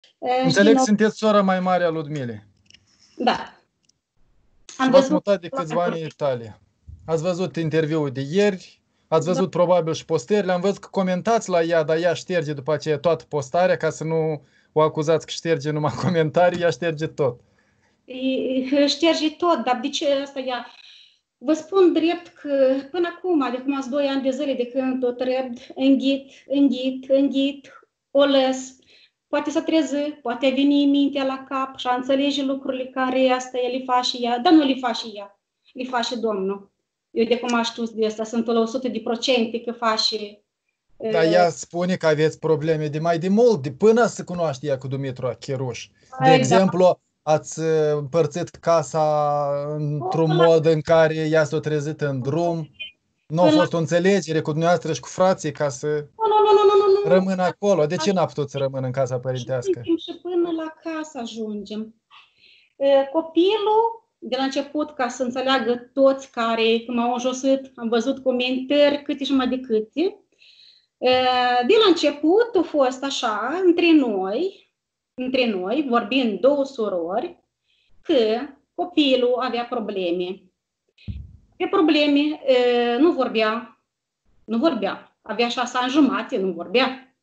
Înțeleg că sunteți sora mai mare a Ludmilei. Da. Și v-ați mutat de câțiva ani în Italia. Ați văzut interviul de ieri, ați văzut probabil și postările, am văzut că comentați la ea, dar ea șterge după aceea toată postarea, ca să nu o acuzați că șterge numai comentarii, ea șterge tot. Șterge tot, dar de ce asta ea? Vă spun drept că până acum, de cum ați 2 ani de zile de când tot râd, înghit, o lăs, poate să trezi, poate veni mintea la cap și a înțelege lucrurile care asta el le face ea, dar nu le face ea, le face Domnul. Eu de cum am știut de asta, sunt la 100% că face. Dar ea spune că aveți probleme de mai de mult, de până să cunoaște ea cu Dumitru Chiruș. De exemplu, ați împărțit casa într-un mod în care ea s-a trezit în drum. Nu a fost o înțelegere cu dumneavoastră și cu frații ca să rămână acolo. De ce n-a putut să rămână în casa părintească? Și până la casă ajungem. Copilul, de la început, ca să înțeleagă toți care, când m-au înjosit, am văzut comentări câte și mai de câte. De la început a fost așa, între noi, vorbind 2 surori, că copilul avea probleme. Pe probleme nu vorbea. Avea 6 ani jumate, nu vorbea.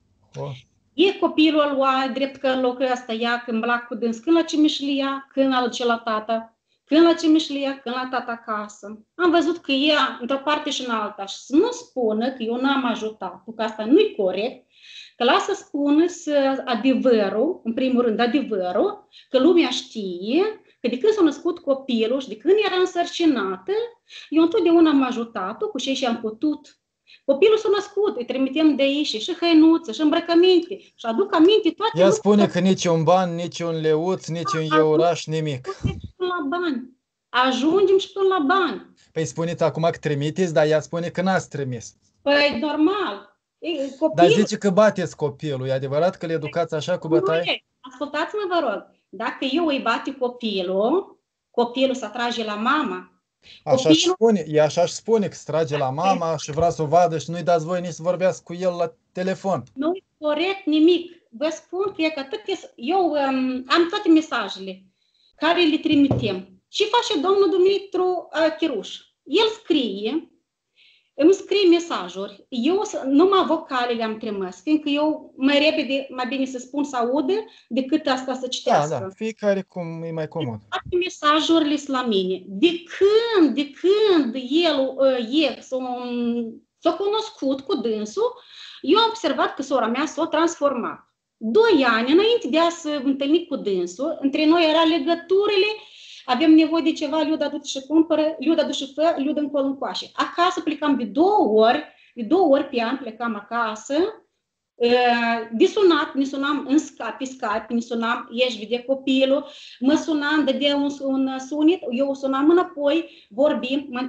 E copilul îl lua drept că în locul ăsta ia când blac cu dâns, când la Cimișlia, când la ce la tata, când la Cimișlia, când la tata acasă. Am văzut că ea, într-o parte și în alta, și să nu spună că eu n-am ajutat, că asta nu-i corect, că lasă să spună adevărul, în primul rând adevărul, că lumea știe, că de când s-a născut copilul și de când era însărcinată, eu întotdeauna am ajutat-o cu ce și-am putut. Copilul s-a născut, îi trimitem de aici și hăinuță, și îmbrăcăminte, și aduc aminte toate. Ea spune că nici un ban, nici un leuț, nici un euraș, nimic. La bani. Ajungem și până la bani. Păi spuneți acum că trimiteți, dar ea spune că n-ați trimis. Păi normal. Dar zice că bateți copilul. E adevărat că le educați așa cu bătaie? Ascultați-mă, vă rog. Dacă eu îi bate copilul se trage la mama. Ea așa-și spune că se trage la mama și vrea să o vadă și nu-i dați voi nici să vorbească cu el la telefon. Nu-i corect nimic. Vă spun că eu am toate mesajele care le trimitem. Ce face domnul Dumitru Chiruș? El îmi scrie mesajuri. Eu numai vocalele am trimis, fiindcă eu mai repede, mai bine să spun să audă, decât asta să citească. Da, fiecare cum e mai comod. Toate mesajurile sunt la mine. De când el s-a cunoscut cu dânsul, eu am observat că sora mea s-a transformat. 2 ani înainte de a se întâlni cu dânsul, între noi era legăturile. Avem nevoie de ceva, Liuda du și cumpără, Liuda du și fă, Liuda încolo încoace. Acasă plecam de 2 ori pe an plecam acasă. De sunat, ne sunam în Skype, ne sunam, ești vede copilul, mă sunam, dădea un sunet, eu o sunam înapoi, vorbim, mă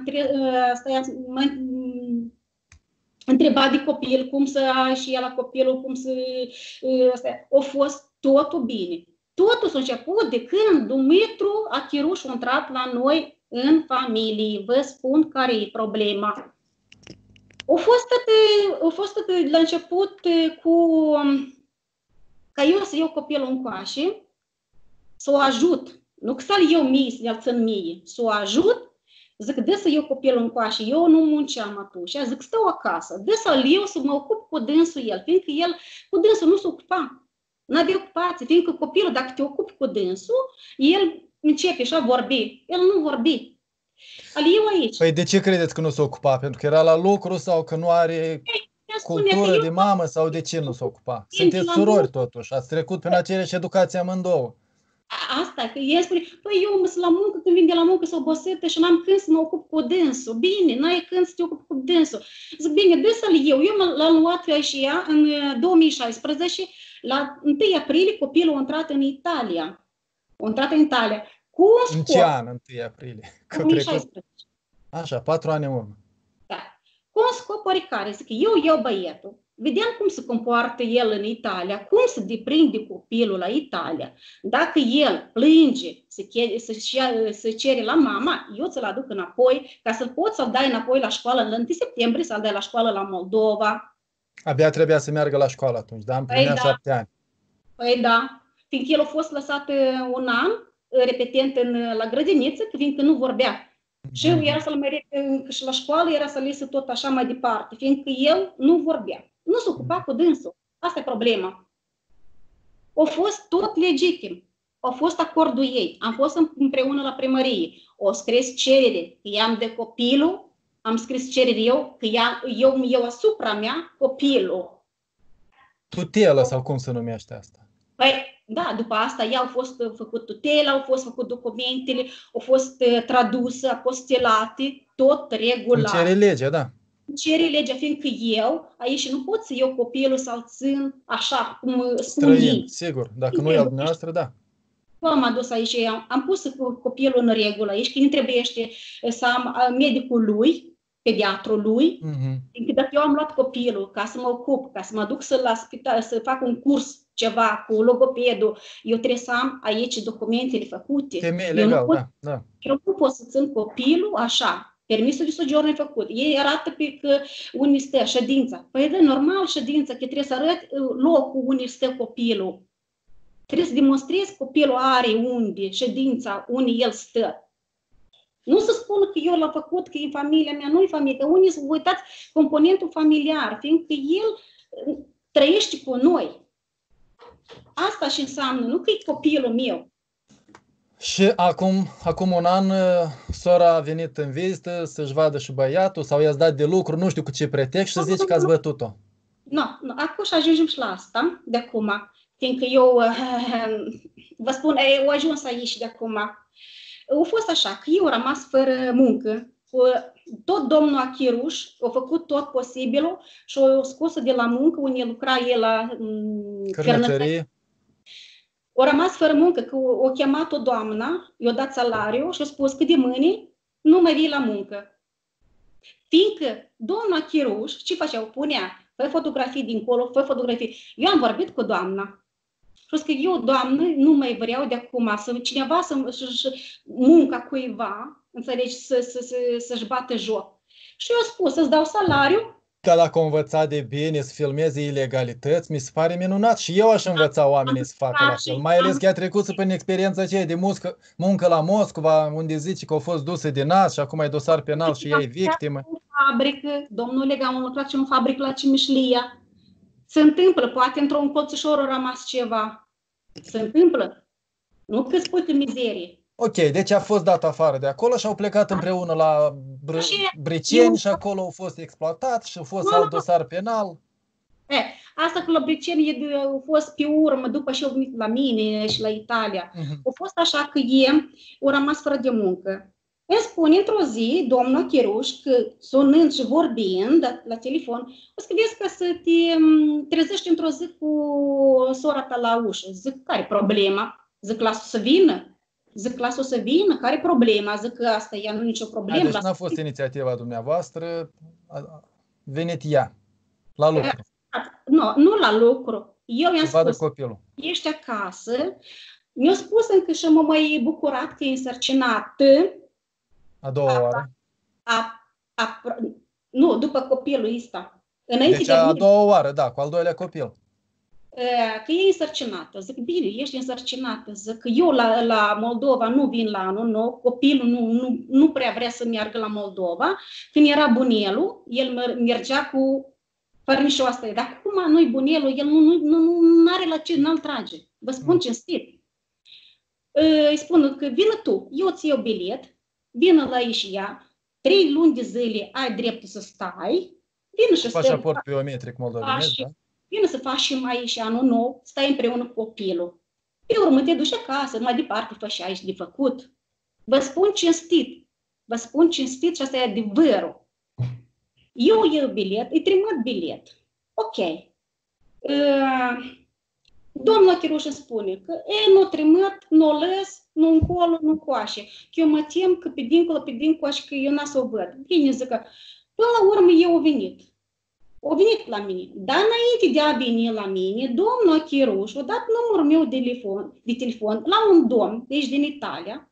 întreba de copil, cum să și el la copilul, cum să... A fost totul bine. Totul s-a început de când Dumitru Chiruș a intrat la noi în familie. Vă spun care e problema. A fost la început cu ca eu să iau copilul în coașe, să o ajut. Nu că să-l iau mie, să-l țin mie, să o ajut. Zic, dă să iau copilul în coașe, eu nu munceam atunci. Zic, stau acasă, dă să-l iau să mă ocup cu dânsul el, fiindcă el cu dânsul nu se ocupa. N-avea ocupație, fiindcă copilul, dacă te ocupi cu dânsul, el începe și a vorbi. El nu vorbi. Eu aici. Păi de ce credeți că nu s-a ocupat? Pentru că era la lucru sau că nu are cultură de mamă sau de ce nu s-a ocupat? Sunteți surori totuși, ați trecut prin aceeași educație amândouă. Asta, că el spune, păi eu mă sunt la muncă, când vin de la muncă sunt obosită și n-am când să mă ocup cu dânsul. Bine, n-ai când să te ocupi cu dânsul. Zic, bine, dă să-l eu. Eu l-am luat și ea în 2016, la 1 aprilie copilul a intrat în Italia. Cu un scop. În ce an 1 aprilie? 2016. Așa, 4 ani în urmă. Da. Cu un scop oricare. Zic, eu iau băietul. Vedem cum se comportă el în Italia, cum se deprinde copilul la Italia. Dacă el plânge, se cere la mama, eu ți-l aduc înapoi, ca să-l pot să-l dai înapoi la școală în 1 septembrie, să-l dai la școală la Moldova. Abia trebuia să meargă la școală atunci, dar împlinea 7 ani. Păi da, fiindcă el a fost lăsat un an, repetent la grădiniță, fiindcă nu vorbea. Și era să-l merite și la școală, era să lese tot așa mai departe, fiindcă el nu vorbea. Nu se ocupa cu dânsul. Asta e problema. A fost tot legitim. A fost acordul ei. Am fost împreună la primărie. O scris cerere că i-am de copilul, am scris cerere eu că eu asupra mea copilul. Tutelă sau cum se numește asta? Păi, da, după asta ea au fost făcut tutela, au fost făcut documentele, au fost traduse, apostilate, tot regulat. Cum cere legea, da. Cere legea, fiindcă eu aici nu pot să iau copilul să-l țin așa, cum spun Străin, ei. sigur. Dacă nu e al dumneavoastră, da. M-am adus aici, am pus copilul în regulă aici, că îmi trebuiește să am medicul lui, pediatrul lui, fiindcă dacă eu am luat copilul ca să mă ocup, ca să mă duc la spital, să fac un curs ceva cu logopedul, eu trebuie să am aici documentele făcute. Temei legal, da. Eu nu pot să țin copilul așa. Permisul de sojourn e făcut. Ei arată pe că unde stă ședința. Păi de normal ședința, că trebuie să arăt locul unde stă copilul. Trebuie să demonstrezi copilul are unde, ședința, unde el stă. Nu să spună că eu l-am făcut, că e familia mea, nu e familie, că unii să uitați componentul familiar, fiindcă el trăiește cu noi. Asta și înseamnă, nu că e copilul meu. Și acum un an, sora a venit în vizită să-și vadă și băiatul sau i-ați dat de lucru, nu știu cu ce pretext și zici că ați bătut-o. Nu, acum și ajungem și la asta, de acum, fiindcă eu, vă spun, eu ajuns aici de acum. A fost așa, că eu am rămas fără muncă. Tot domnul Achiruș a făcut tot posibilul și a scos de la muncă unde lucra el la cărnățărie. A rămas fără muncă, că o chemat o doamnă, i-a dat salariu și a spus că de mâine nu mai vii la muncă. Fiindcă domnul Achiruș, ce făcea? O punea, fă fotografii dincolo, fă fotografii. Eu am vorbit cu doamna. Și a spus că eu, doamnă, nu mai vreau de acum cineva să-și munca cuiva, înțelegi, să-și bată joc. Și eu am spus, să-ți dau salariu. Dar dacă o învăța de bine să filmeze ilegalități, mi se pare minunat și eu aș învăța oamenii să facă la fel. Mai ales că a trecut prin experiența aceea de muncă la Moscova, unde zice că au fost duse de nas și acum e dosar penal și ea e victimă. Fabrică, domnul Lega, am lucrat și în fabrică la Cimișlia. Se întâmplă, poate într-un colțișor a rămas ceva. Se întâmplă. Nu că spui că mizerie. Ok, deci a fost dat afară de acolo și au plecat împreună la Briceni și acolo au fost exploatat și a fost alt dosar penal. Asta cu la Briceni a fost pe urmă, după ce au venit la mine și la Italia. A fost așa că ei au rămas fără de muncă. Îmi spune într-o zi, domnul Achiruș, că sunând și vorbind la telefon, o să vezi că să te trezești într-o zi cu sora ta la ușă. Zic, care e problema? Zic, las-o să vină. Zic, las-o să vină, care e problema? Zic că asta ea nu e nicio problemă. Deci n-a fost inițiativa dumneavoastră, a venit ea la lucru. Nu la lucru. Eu i-am spus, copilul. Ești acasă. Mi-a spus încă și m-a mai bucurat că e însărcinată. A doua oară? Nu, după copilul ăsta. Deci a doua oară, da, cu al doilea copil. Că e însărcinată. Zic, bine, ești însărcinată. Zic, eu la Moldova nu vin la anul nou, copilul nu prea vrea să meargă la Moldova. Când era bunelul, el mergea cu părnișul ăsta. Dar acum nu-i bunelul, el nu are la ce, n-l trage. Vă spun cinstit. Îi spun că vină tu, eu ți iau bilet, vină la aici ea, 3 luni de zile ai dreptul să stai, vină și pașaport biometric moldovenesc, da? Vină să facem aici anul nou, stai împreună cu copilul. Pe urmă te duci acasă, mai departe faci aici de făcut. Vă spun cinstit și asta e adevărul. Eu iau bilet, îi trimit bilet. Ok. Domnul Achiruș îmi spune că nu trimit, nu lăs, nu încolo, nu coașe. Că eu mă tem că pe dincolo, că eu n-a să o văd. Bine, zic că până la urmă eu o venit la mine. Dar înainte de a veni la mine, domnul Achiruș a dat numărul meu de telefon la un domn, deci din Italia,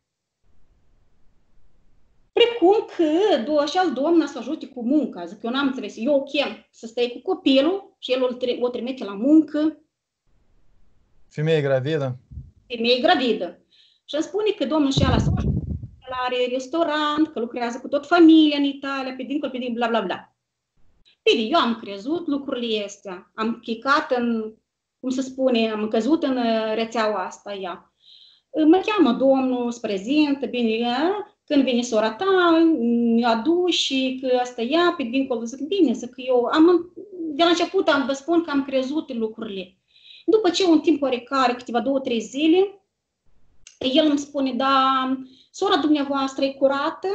precum că acel domn să ajute cu munca. Zic, eu n-am înțeles. Eu o chem să stai cu copilul și el o trimite la muncă. Femeie gravidă? Femeie gravidă. Și îmi spune că domnul și ala are restaurant, că lucrează cu tot familia în Italia, pe dincolo, bla, bla, bla. Bine, eu am crezut lucrurile astea. Am clicat în, cum se spune, am căzut în rețeaua asta, ea. Mă cheamă domnul, se prezintă, bine, când vine sora ta, mi-a adus și că asta ea, pe dincolo, zic, bine, zic, eu de la început vă spun că am crezut în lucrurile. După ce un timp oarecare, câteva 2-3 zile, el îmi spune, da, sora dumneavoastră e curată?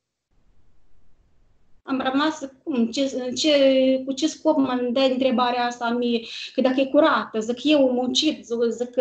Am rămas, cu ce scop mă dai întrebarea asta mie, că dacă e curată, zic, eu muncit, zic,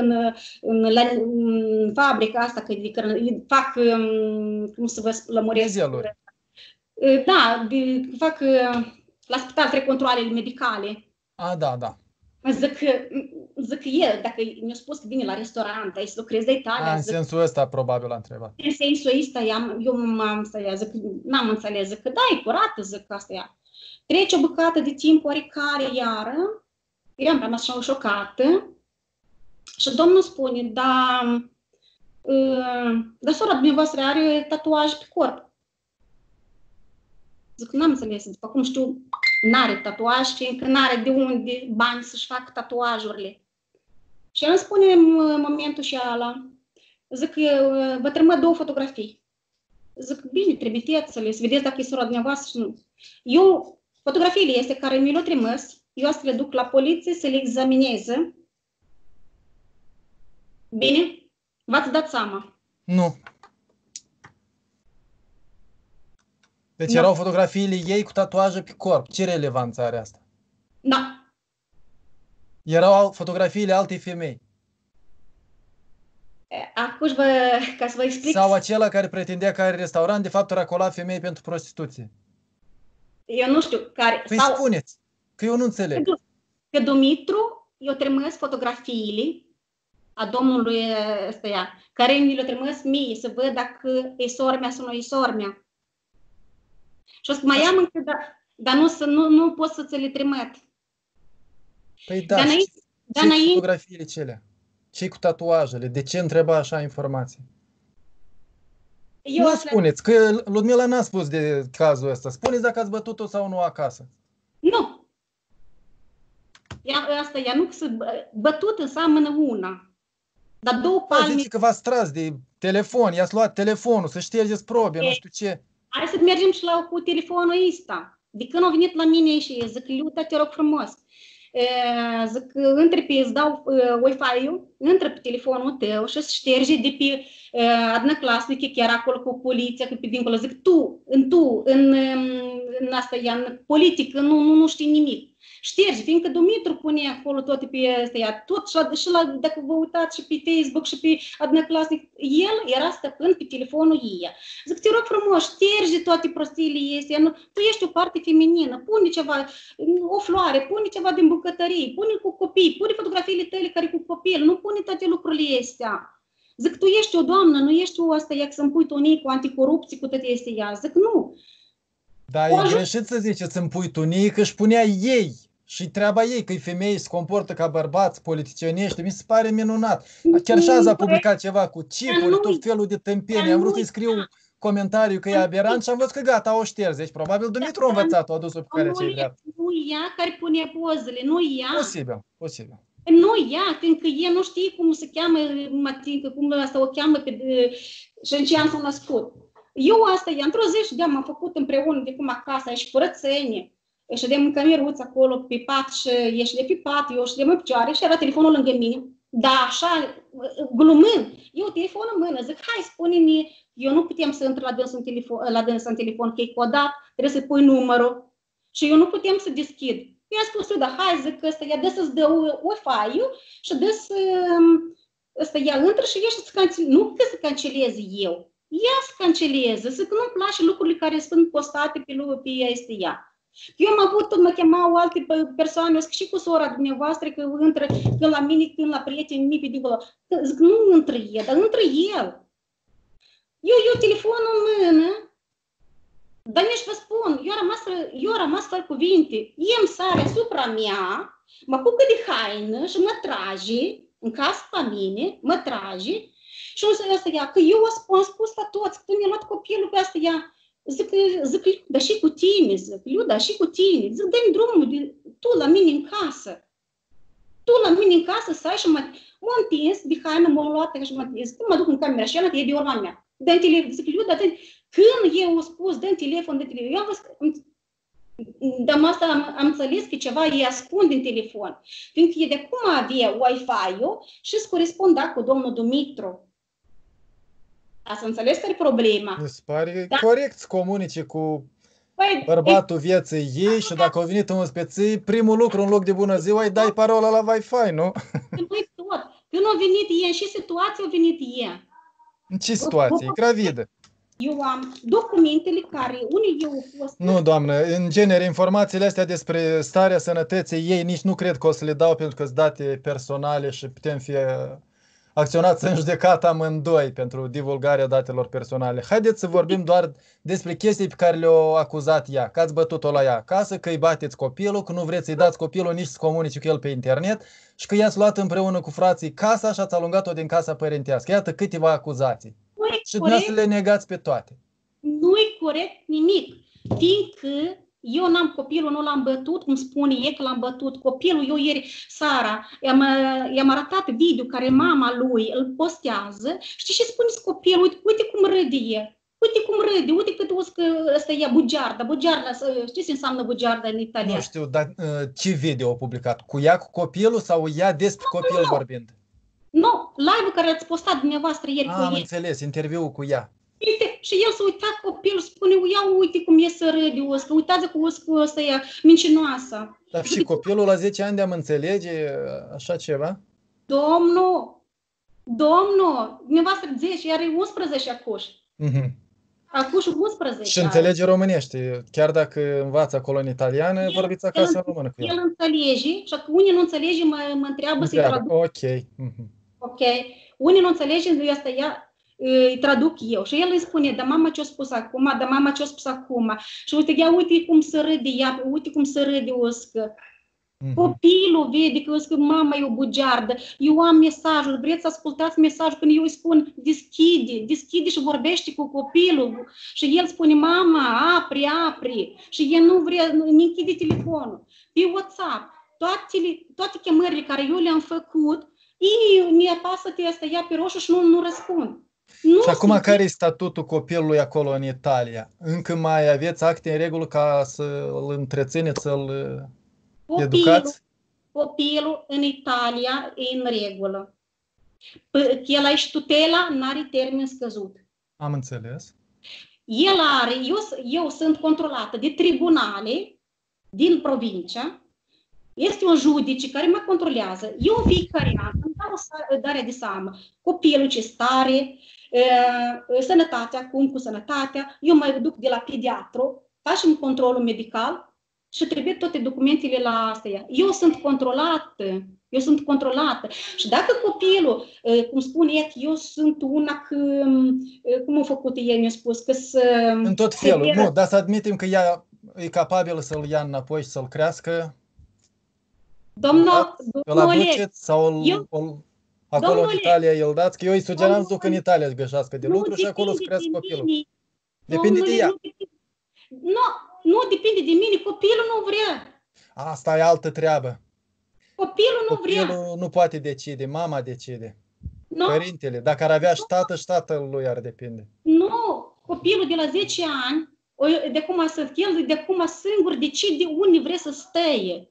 în fabrica asta, că fac, cum să vă lămuresc, da, fac la spital 3 controalele medicale. Da. Zic el, dacă mi-a spus că vine la restaurant, aici lucrez de Italia. În sensul ăsta probabil a întrebat. În sensul ăsta, eu n-am înțeles, zic că da, e curată, zic asta ea. Trece o bucată de timp oarecare iară, eu am rămas șocată și domnul spune, dar sora dumneavoastră are tatuaj pe corp. Zic, n-am înțeles, după cum știu, n-are tatuaj, fiindcă n-are de unde bani să-și facă tatuajurile. Și el îmi spune în momentul și ala, zic, vă trimit 2 fotografii. Zic, bine, trimiteți-le, să vedeți dacă e sora dumneavoastră și nu. Eu, fotografiile este care mi le-au trimis, eu să le duc la poliție să le examineze. Bine? V-ați dat seama? Nu. Deci erau fotografiile ei cu tatuaje pe corp. Ce relevanță are asta? Da. Erau fotografiile altei femei. Acum, ca să vă explic... Sau acela care pretindea că are restaurant, de fapt racola femei pentru prostituție. Eu nu știu care... Păi spuneți, că eu nu înțeleg. Că Dumitru i-a trimis fotografiile a domnului ăsta, care mi le-a trimis mie, să văd dacă e sora mea sau nu e sora mea. Și o să mai am încă, dar nu pot să ți le trimit. Păi da, ce fotografiile celea? Ce cu tatuajele? De ce întreba așa informații? Nu spuneți, că Ludmila n-a spus de cazul ăsta. Spuneți dacă ați bătut-o sau nu acasă. Nu. Ea nu se bătut înseamnă una. Dar 2 palme... Zice că v-ați tras de telefon, i-ați luat telefonul, să ștergeți probe, nu știu ce. Hai să mergem și cu telefonul ăsta. De când au venit la mine și zic, Liuta, te rog frumos. Zic, îți dau Wi-Fi-ul, intră pe telefonul tău și să șterge de pe Одноклассники, chiar acolo cu poliția, că pe dincolo. Zic, în asta, în politică, nu știi nimic. Ștergi, fiindcă Dumitru pune acolo toate pe astea, tot și dacă vă uitați și pe Facebook și pe Одноклассники, el era stăpân pe telefonul ei. Zic, te rog frumos, ștergi toate prostiile astea, tu ești o parte feminină, pune ceva, o floare, pune ceva din bucătărie, pune cu copii, pune fotografiile tale care cu copil, nu pune toate lucrurile astea. Zic, tu ești o doamnă, nu ești o asta, ea să-mi pui tunii cu anticorupție, cu toate astea. Zic, nu. Dar e greșit să ziceți îmi pui tunii, că își punea ei. Și treaba ei, că femei se comportă ca bărbați politicianești, mi se pare minunat. Chiar și azi a publicat ceva cu chipuri, tot felul de tâmpeni. Am vrut să-i scriu comentariu că e aberant și am văzut că gata, o șterzi. Deci probabil Dumitru a învățat-o, a dus-o pe care ce-i vrea. Nu ea care pune pozele, nu ea. Posibil. Nu ea, fiindcă ea nu știe cum se cheamă Matincă, cum asta o cheamă și în ce an s-a născut. Eu asta, într-o zi și am făcut împreună de cum acasă, și curățenie. Ședem în cămieruță acolo pe pat și ieși de pe pat, eu ședem în picioare și era telefonul lângă mine. Da, așa, glumând. Eu telefonul în mână, zic, hai, spune-ne, eu nu putem să intru la dânsa în telefon, că e codat, trebuie să pui numărul. Și eu nu putem să deschid. I-a spus, da, hai, zic, ăsta, ea dă să-ți dă Wi-Fi-ul și dă să, ăsta, ea intră și ieși să canceleze, nu că să canceleze eu. Ea să canceleze, zic, nu-mi place lucrurile care sunt postate pe este ea. Eu am avut, tot mă chemau alte persoane, și cu sora dumneavoastră, că intră când la mine, când la prietenii mei, pe dincolo. Zic, nu intră el, dar intră el. Eu telefonul în mână, dar nici vă spun, eu am rămas fără cuvinte. El îmi sare asupra mea, mă apucă de haină și mă trage în casă la mine, mă trage și ăsta ea, că eu am spus la toți, că tu mi-ai luat copilul pe asta ea. Zic, dar și cu tine, zic, Liuda, și cu tine. Zic, dă-mi drumul tu la mine în casă. Tu la mine în casă să ai și m-a întins de haină, m-a luat și m-a întins. Când mă duc în camera și ea, e de urma mea. Dă-mi telefon, zic, Liuda, când eu am spus, dă-mi telefon, eu am văzut, dar asta am înțeles că ceva îi ascund în telefon. Fiindcă e de cum avea Wi-Fi-ul și îți coresponda cu domnul Dumitru. Să înțeles care e problema. Mi se pare corect să comunice cu bărbatul vieții ei și dacă au venit un speții, primul lucru în loc de bună ziua îi dai parola la Wi-Fi, nu? Nu-i tot. Când a venit ea, în ce situație a venit ea? În ce situație? E gravidă. Eu am documentele care unii eu au fost... Nu, doamnă, în genere, informațiile astea despre starea sănătății ei nici nu cred că o să le dau pentru că sunt date personale și putem fi acționați în judecată amândoi pentru divulgarea datelor personale. Haideți să vorbim doar despre chestii pe care le-au acuzat ea, că ați bătut-o la ea acasă, că îi bateți copilul, că nu vreți să-i dați copilul nici să comunice cu el pe internet și că i-ați luat împreună cu frații casa și ați alungat-o din casa părintească. Iată câteva acuzații. Și dumneavoastră le negați pe toate. Nu-i corect nimic, fiindcă eu n-am copilul, nu l-am bătut, cum spune e că l-am bătut. Copilul, eu ieri, Sara, i-am arătat video care mama lui îl postează. Știi ce spune copilul? Uite cum râde e. Uite cum râde, uite cât o că ăsta e bugiarda. Bugiarda, știi ce înseamnă bugiarda în italian? Nu știu, dar ce video a publicat? Cu ea cu copilul sau ea despre copil vorbind? Nu, live-ul care ați postat dumneavoastră ieri cu Am el. înțeles, interviul cu ea. Uite, și el s-a uitat copilul, spune, ia uite cum e să râde Oscă, uitați cu Oscă ăsta e mincinoasă. Dar și copilul la 10 ani de-am înțelege așa ceva? Domnul, dumneavoastră 10, are 11 acuș. Acuș 11 Și înțelege românește, chiar dacă învață acolo în italiană, vorbiți acasă în română cu el. El înțelege și că unii nu înțelege, mă întreabă să-i traduc. Ok. Ok. Unii nu înțelege, asta ea îi traduc eu. Și el îi spune, da mama ce-a spus acum, da mama ce-a spus acum. Și uite, ia uite cum se râde ea, uite cum se râde Oscă. Copilul vede că Oscă mama e o bugiardă. Eu am mesajul, vreți să ascultați mesajul când eu îi spun deschide și vorbește cu copilul. Și el spune, mama, apri. Și el nu vrea, nu închide telefonul. Pe WhatsApp, toate chemările care eu le-am făcut, ei mi apasă asta, ia pe roșu și nu răspund. Și acum care e statutul copilului acolo în Italia? Încă mai aveți acte în regulă ca să-l întrețineți, să-l educați? Copilul în Italia e în regulă. El a și tutela, n-are termen scăzut. Am înțeles. El are, eu sunt controlată de tribunale din provincia. Este un judice care mă controlează. Eu în fiecare an îmi dau o dare de seamă. Copilul ce stare, sănătatea, cum cu sănătatea. Eu mă duc de la pediatru, facem controlul medical și trebuie toate documentele la astea. Eu sunt controlată. Și dacă copilul, cum spune, eu sunt una că, cum a făcut el, mi-a spus, că în tot felul, nu, dar să admitem că ea e capabilă să-l ia înapoi și să-l crească. Domnul aduceți sau acolo în Italia îl dați? Că eu îi sugeram să duc în Italia să găsească de lucru și acolo să crească copilul. Depinde de ea. Nu depinde de mine, copilul nu vrea. Asta e altă treabă. Copilul nu vrea. Copilul nu poate decide, mama decide. Părintele, dacă ar avea și tată, și tatăl lui ar depinde. Nu, copilul de la 10 ani, de cum sunt el, de cum singur decide unde vrea să stea.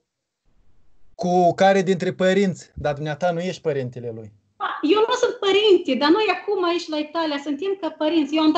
Cu care dintre părinți? Dar dumneata nu ești părintele lui. Eu nu sunt părinte, dar noi acum aici la Italia suntem ca părinți. Eu am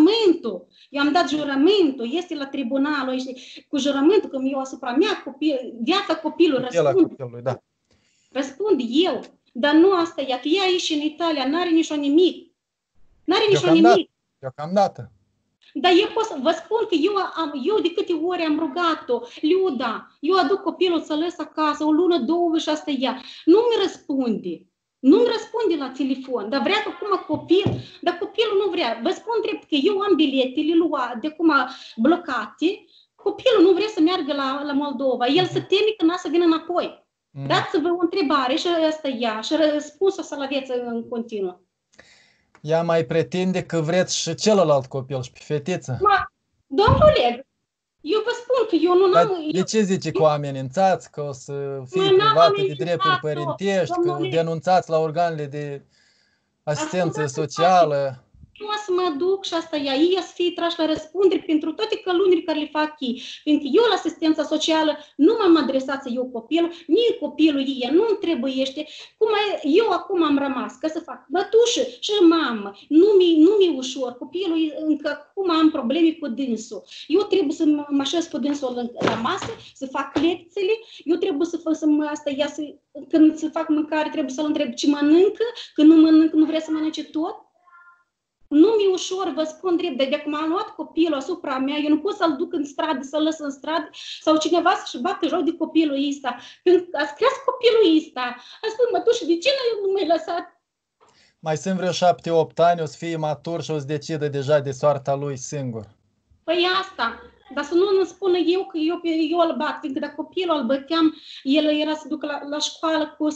dat jurământul. Este la tribunal cu jurământul că eu asupra mea, viața copilului răspund. Da. Răspund eu. Dar nu asta e, că ea aici în Italia n-are nici nimic. N-are nici nimic. Deocamdată. Dar eu pot să vă spun că eu de câte ori am rugat-o, Liuda, eu aduc copilul să lăs acasă, o lună, 2 și asta ea. Nu-mi răspunde. Nu-mi răspunde la telefon, dar vrea că acum dar copilul nu vrea. Vă spun drept că eu am biletele de acum blocate, copilul nu vrea să meargă la Moldova. El se teme că n-a să vină înapoi. Dați-vă o întrebare și asta ea, și răspunsul să-l aveți în continuu. Ea mai pretinde că vreți și celălalt copil și pe fetiță. Domnule, eu vă spun că eu nu am... De ce zice că o amenințați, că o să fie private de drepturi părintești, că o denunțați la organele de asistență socială? Eu o să mă duc și asta ei să fie trași la răspundere pentru toate călunile care le fac ei. Pentru că eu la asistența socială nu m-am adresat eu copilul, nici copilul ei nu îmi trebuiește. Eu acum am rămas ca să fac mătușă și mamă. Nu mi-e ușor. Copilul încă acum am probleme cu dânsul. Eu trebuie să mă așez cu dânsul la masă, să fac lecțiile. Eu trebuie când să fac mâncare trebuie să-l întreb ce mănâncă, când nu mănâncă nu vrea să mănânce tot. Nu mi-e ușor, vă spun drept, de acum am luat copilul asupra mea, eu nu pot să-l duc în stradă, să-l lăs în stradă, sau cineva să-și bată joc de copilul ăsta. Când ați creat copilul ăsta, a spus, mătușă, de ce nu m-ai lăsat? Mai sunt vreo 7-8 ani, o să fie matur și o să decidă deja de soarta lui singur. Păi asta, dar să nu spună eu că eu îl bat, fiindcă dacă copilul îl băteam, el era să ducă la școală cu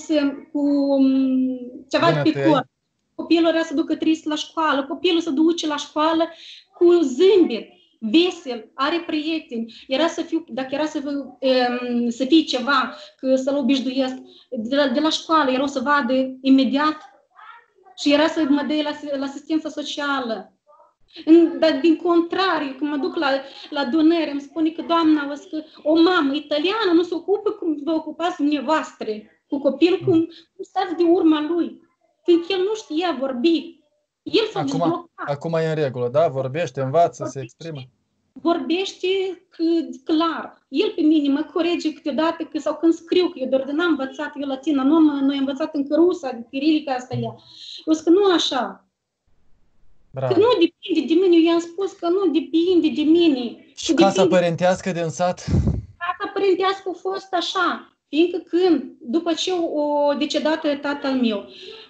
ceva de picor. Copilul era să ducă trist la școală, copilul se duce la școală cu zâmbet, vesel, are prieteni. Dacă era să fie ceva, să-l obișnuiesc, de la școală era să vadă imediat și era să mă dea la asistență socială. Dar din contrariu, când mă duc la adunări, îmi spune că doamna, o mamă italiană nu se ocupă cum vă ocupați dumneavoastră cu copilul, cum stați de urma lui. Fiindcă el nu știa vorbi. El s-a dezblocat. Acum e în regulă, da? Vorbește, învață, se exprimă. Vorbește clar. El pe mine mă corege câteodată sau când scriu, că eu doar n-am învățat, eu latină, nu am învățat încă rusa, chirilica asta ea. Eu zic că nu așa. Bravo. Că nu depinde de mine, eu i-am spus că nu depinde de mine. Și casa părintească din sat? Casa părintească a fost așa. Fiindcă după ce o decedat tatăl meu,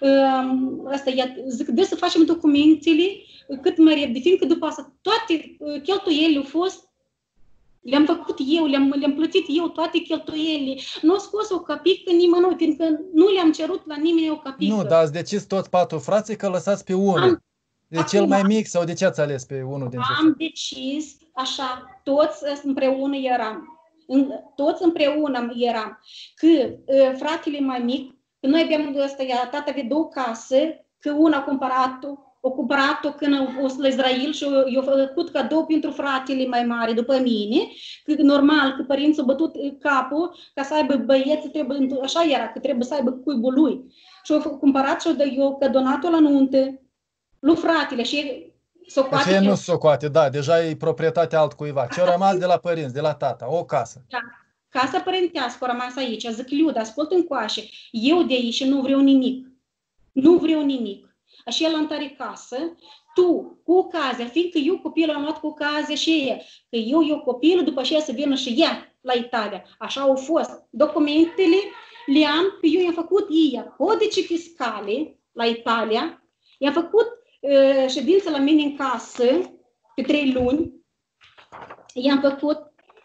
zic, să facem documentele cât mai repede, fiindcă după asta toate cheltuielile au fost, le-am făcut eu, le-am plătit eu toate cheltuielile. Nu au scos o capică nimănui, fiindcă nu le-am cerut la nimeni o capică. Nu, dar ați decis toți 4 frații că lăsați pe unul. De cel mai mic sau de ce ați ales pe unul dintre ei? Am decis așa, toți împreună eram. Toți împreună eram. Că fratele mai mic, că noi aveam tata avea 2 case, că una a cumpărat-o când a fost la Israel și eu făcut cadou pentru fratele mai mare după mine, că normal că părinții au bătut capul ca să aibă băieți, așa era, că trebuie să aibă cuibul lui. Și au cumpărat și eu cadonat-o la nuntă lui fratele și Deci nu socoate, da, deja e proprietatea altcuiva. Ce-a rămas de la părinți, de la tata? O casă. Da. Casa părintească a rămas aici. Zic, Liuda, ascultă încoace. Eu de aici nu vreau nimic. Nu vreau nimic. Așa el întare casă, tu, cu ocazia, fiindcă eu copilul am luat cu ocazia și ea, că eu copilul, după aceea să vină și ea la Italia. Așa au fost. Documentele le-am, că eu i-am făcut ea codice fiscale la Italia, i-am făcut ședință la mine în casă, pe 3 luni, i-am făcut,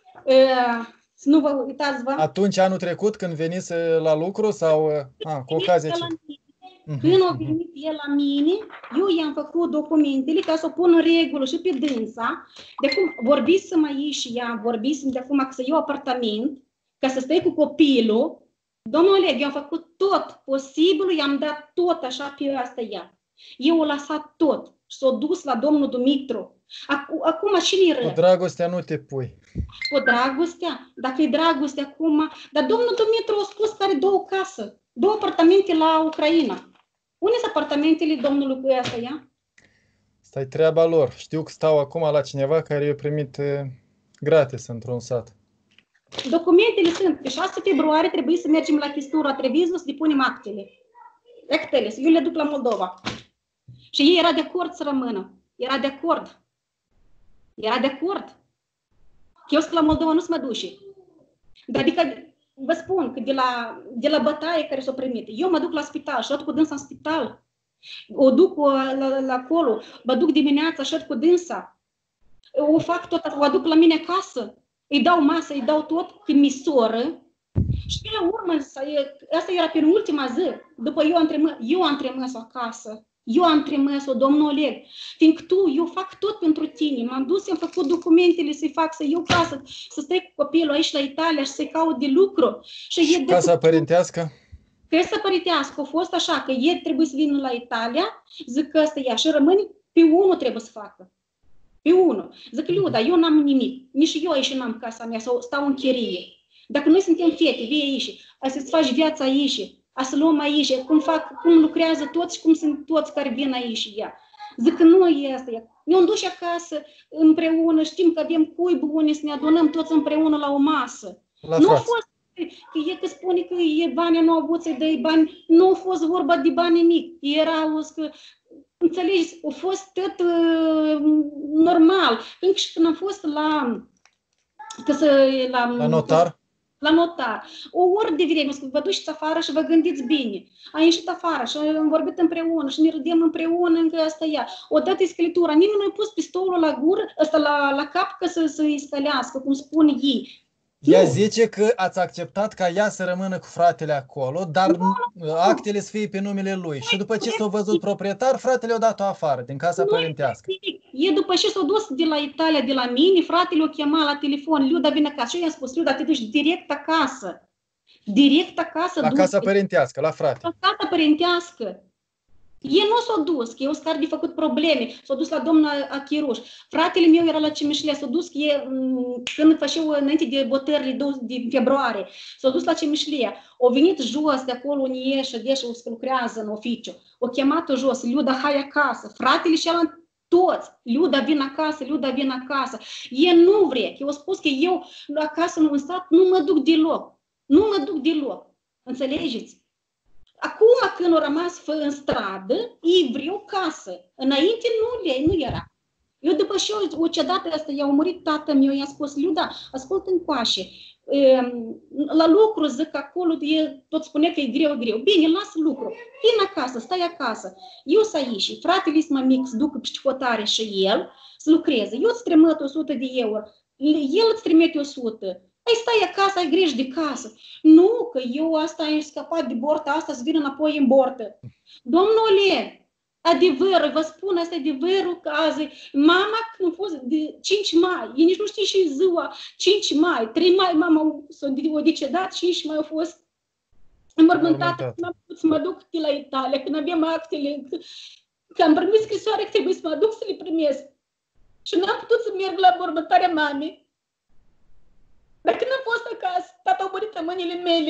să nu vă uitați-vă. Atunci, anul trecut, când veniți la lucru sau cu ocazia ce? Când a venit el la mine, eu i-am făcut documentele ca să o pun în regulă și pe dânsa. De acum vorbisem aici și ea, vorbisem de acum că să iau apartament, ca să stai cu copilul. Domnul Oleg, eu am făcut tot posibilul, i-am dat tot așa pe asta ea. Eu o lăsat tot și s-o dus la domnul Dumitru. Acum cine-i rău? Cu dragostea nu te pui. Cu dragostea? Dacă e dragoste acum... Dar domnul Dumitru a spus că are 2 case, 2 apartamente la Ucraina. Unde sunt apartamentele domnului cu asta, ea? Asta e treaba lor. Știu că stau acum la cineva care i-a primit gratis într-un sat. Documentele sunt. Pe 6 februarie trebuie să mergem la Chistura Trevizu să depunem actele. Actele. Eu le duc la Moldova. Și ei era de acord să rămână. Era de acord. Era de acord. Că eu la Moldova nu se mă duce. Dar adică, vă spun că de la bătaie care s-o primit, eu mă duc la spital și cu dânsa în spital. O duc la acolo, mă duc dimineața și cu dânsa. O fac tot, o aduc la mine acasă. Îi dau masă, îi dau tot, când mi soră. Și pe la urmă, asta era penultima zi, după eu am trimis-o acasă. Eu am trimis-o, domnul Oleg, fiindcă eu fac tot pentru tine. M-am dus, am făcut documentele să-i fac, să iau casă, să stai cu copilul aici la Italia și să-i caut de lucru. Și casa părintească? Casa părintească a fost așa, că el trebuie să vină la Italia, zic că ăsta ea și rămâne, pe unul trebuie să facă. Pe unul. Zic, Liuda, eu n-am nimic, nici eu aici n-am casa mea, sau stau în chirie. Dacă noi suntem fete, vii aici, să-ți faci viața aici, a să luăm aici, cum lucrează toți și cum sunt toți care vin aici ea. Zic că nu e asta. Ne-am dus acasă împreună, știm că avem cui bune, să ne adunăm toți împreună la o masă. Nu a fost că spune că e bani, nu au avut să-i dai bani, nu a fost vorba de bani nimic. Era că, înțelegeți, a fost tot normal. Încă și când am fost la notar? La notar. O oră de vreme, vă duceți afară și vă gândiți bine. Am ieșit afară și am vorbit împreună și ne râdem împreună, încă asta ea. Odată scălitura, nimeni nu a pus pistolul la gură, ăsta la cap ca să-i scălească, cum spun ei. Ea zice că ați acceptat ca ea să rămână cu fratele acolo, dar actele să fie pe numele lui. Și după ce s-a văzut proprietar, fratele a dat-o afară din casa părintească. E după ce s-a dus de la Italia, de la mine, fratele o chema la telefon, Liuda, vine acasă. Și eu i-am spus, Liuda, te duci direct acasă. Direct acasă. La casa părintească, la frate. La casa părintească. Ei nu s-au dus, că eu sunt de făcut probleme. S-au dus la domnul Achiruș. Fratele meu era la Cimișlea, s-au dus când făceau înainte de botările din februarie. S-au dus la Cimișlea. Au venit jos de acolo, unii ieșă, că lucrează în oficiu. Au chemat-o jos, Liuda, hai acasă. Fratele și ala toți. Liuda, vin acasă, Liuda, vin acasă. Ei nu vrea. Eu au spus că eu acasă în stat nu mă duc deloc. Nu mă duc deloc. Înțelegeți? Acum, când au rămas în stradă, ei vreau casă. Înainte nu era. Eu după ce o cedat asta, i-a murit tatăl meu, i-a spus, Liuda, ascultă încoace, la lucru, zic, acolo, tot spune că e greu. Bine, lasă lucru, vin acasă, stai acasă. Eu să aici, fratele să mă mic, să ducă psihotare și el să lucreze. Eu îți trimit 100 de euro, el îți trimite 100. Ai stai acasă, ai grijă de casă. Nu, că eu asta am scăpat de borta asta să vin înapoi în bortă. Domnule, adevărul, vă spun, asta e adevărul că azi, mama când a fost de 5 mai, ei nici nu știe și ziua, 5 mai, 3 mai mama s-a decedat, 5 mai a fost înmormântată, când am putut să mă duc de la Italia, când aveam actele, că am primit scrisoare că trebuie să mă duc să le primesc. Și n-am putut să merg la mormântarea mamei. Dar când am fost acasă, tata a murit în mâinile mele.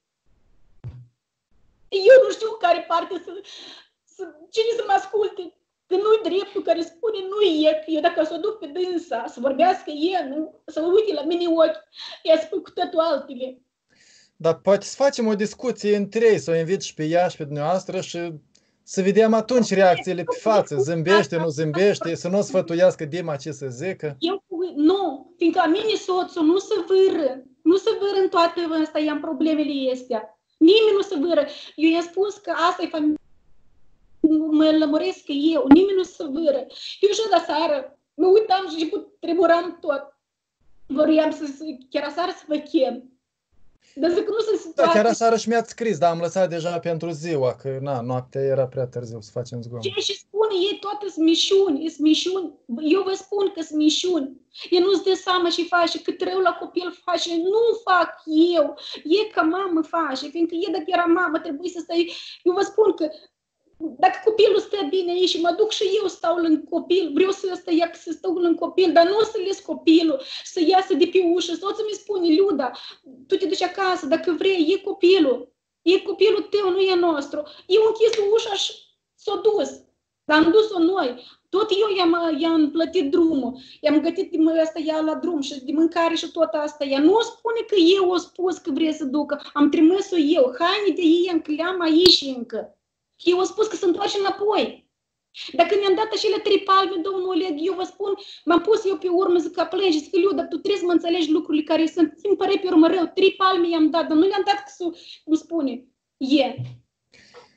Eu nu știu care parte cine să mă asculte. Că nu-i dreptul care spune, nu e, că eu dacă să o duc pe dânsa, să vorbească ea, nu, să uite la mine ochi, ea spune cu totul altele. Dar poate să facem o discuție între ei, să o invit și pe ea și pe dumneavoastră și să vedem atunci reacțiile pe față. Zâmbește, nu zâmbește, să nu o sfătuiască Dima ce să zică. Nu, fiindcă la mine soțul nu se vâră. Nu se vâră în toate ăsta, i-am problemele astea. Nimeni nu se vâră. Eu i-am spus că asta e familie. Mă lămuresc eu. Nimeni nu se vâră. Eu și de seară mă uitam și tremuram tot. Vroiam chiar aseară să vă chem. Dar zic că nu sunt situații... Da, chiar aseară și mi-ați scris, dar am lăsat deja pentru ziua, că noaptea era prea târziu să facem zgomot. Ce și spune ei toate sunt mișuni. Eu vă spun că sunt mișuni. E nu-ți dă seama și face, cât rău la copil face, nu fac eu. E ca mamă face, fiindcă e dacă era mamă trebuie să stai... Eu vă spun că dacă copilul stă bine aici și mă duc și eu stau lângă copil, vreau să stau lângă copil, dar nu o să les copilul să iasă de pe ușă. Soțul mi spune, Liuda, tu te duci acasă, dacă vrei, e copilul tău, nu e nostru. Eu închis ușa și s-a dus, dar am dus-o noi. Tot eu i-am plătit drumul, i-am gătit asta ea la drum și de mâncare și tot asta ea. Nu o spune că eu o spus că vrea să ducă, am trimis-o eu, haine de ei încleam aici încă. Eu au spus că se întoarce înapoi. Dacă mi-am dat acele 3 palme, domnul Oleg, eu vă spun, m-am pus eu pe urmă, zic că plânge, zic că Liuda, tu trebuie să mă înțelegi lucrurile care sunt, îmi pare pe urmă rău, 3 palme i-am dat, dar nu le-am dat că cum spune,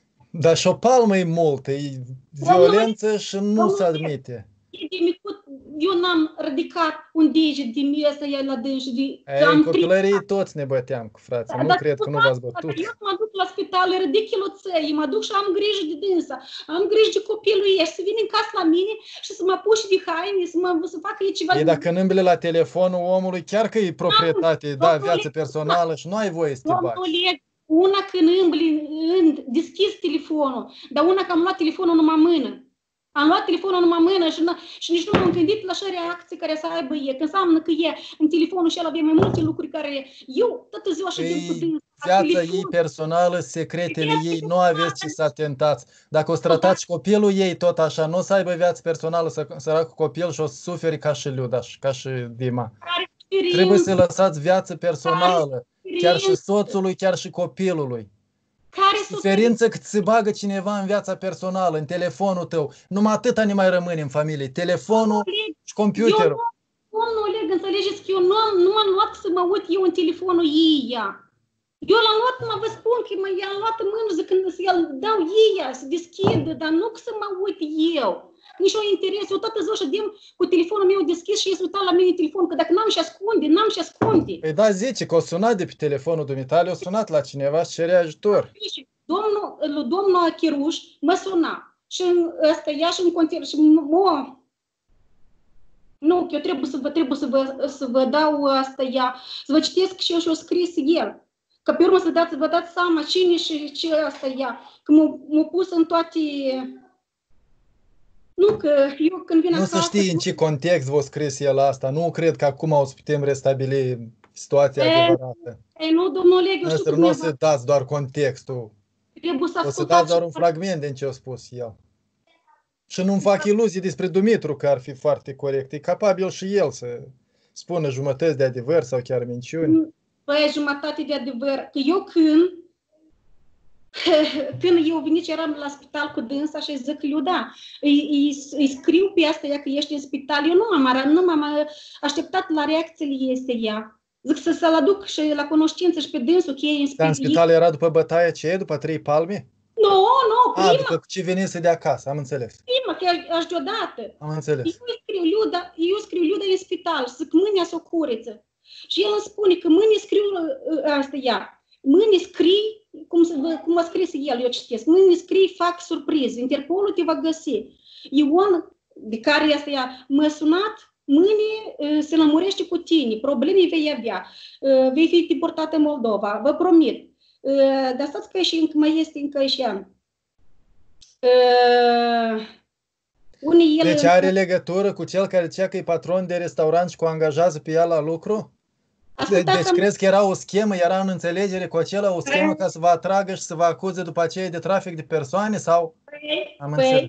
Dar și o palmă e multă, e violență și nu se admite. E de micut, eu n-am ridicat un deget din mie să iau la dânsul. În copilărie toți ne băteam cu frații. Nu cred că nu v-ați bătut. Eu mă duc la spital, ridic chiloței, mă duc și am grijă de dânsa. Am grijă de copilul ei și să vin în casă la mine și să mă puși de haine, să facă ei ceva. Ei, dacă îmbile la telefonul omului, chiar că e proprietate, da, viață personală și nu ai voie să te bagi. Una când deschis telefonul, dar una că am luat telefonul numai mână. Am luat telefonul numai mână și nici nu m-am gândit la așa reacție care să aibă e. Că înseamnă că e în telefonul și el avea mai multe lucruri care eu toată ziua și din putin. Viața ei personală, secretele ei, nu aveți ce să atentați. Dacă o să tratați copilul ei tot așa, nu o să aibă viață personală săracul copil și o să suferi ca și Liudaș, ca și Dima. Trebuie să lăsați viață personală, chiar și soțului, chiar și copilului. Suferință cât se bagă cineva în viața personală, în telefonul tău. Numai atâta ne mai rămâne în familie. Telefonul și computerul. Domnul Oleg, înțelegeți că eu nu m-am luat să mă uit eu în telefonul ei. Eu l-am luat, mă vă spun că i-am luat în mână când să-l dau ei, să deschidă, dar nu să mă uit eu. Nici o interes. Eu toată ziua ședem cu telefonul meu deschis și ies uitat la mine telefon, că dacă n-am și ascunde, n-am și ascunde. Păi da, zice că o sunat de pe telefonul dumitale, o sunat la cineva și cerea ajutor. Domnul Chiruș mă suna și ăsta ia și în continuu și nu, că eu trebuie să vă dau asta ea, să vă citesc și eu și-o scris el. Că pe urmă să vă dați seama cine și ce asta ea. Că m-a pus în toate... Nu, că eu când vin acasă... Nu să știi în ce context v-a scris el asta. Nu cred că acum o să putem restabili situația adevărată. Nu, domnul Oleg, eu știu că nu o să dați doar contextul. O să dați doar un fragment din ce a spus el. Și nu-mi fac iluzii despre Dumitru, că ar fi foarte corect. E capabil și el să spună jumătăți de adevăr sau chiar minciuni. Păi, jumătate de adevăr. Că eu când eu venit și eram la spital cu dânsa și zic, Liuda, îi scriu pe asta ea că ești în spital. Eu nu m-am așteptat la reacțiile este ea. Zic să-l aduc și la cunoștință și pe dânsul că e în spital. Dar în spital era după bătaia ce e? După 3 palme? Nu, prima. După ce venise de acasă, am înțeles. Prima, că aș deodată. Am înțeles. Eu scriu Liuda în spital, zic mâine să o cureță. Și el îmi spune că mâine scriu asta ea. Mâine scrii, cum a scris el, eu citesc, mâine scrii, fac surpriză, Interpolul te va găsi. Ion, de care asta ea, m-a sunat, mâine se lămurește cu tine, probleme vei avea, vei fi deportat în Moldova, vă promit. Dar stați că și încă mai este încă și an. Deci are legătură cu cel care zicea că e patron de restaurant și că o angajează pe ea la lucru? Deci crezi că era o schemă, era în înțelegere cu acela o schemă ca să vă atragă și să vă acuze după aceea de trafic de persoane sau? Am înțeles.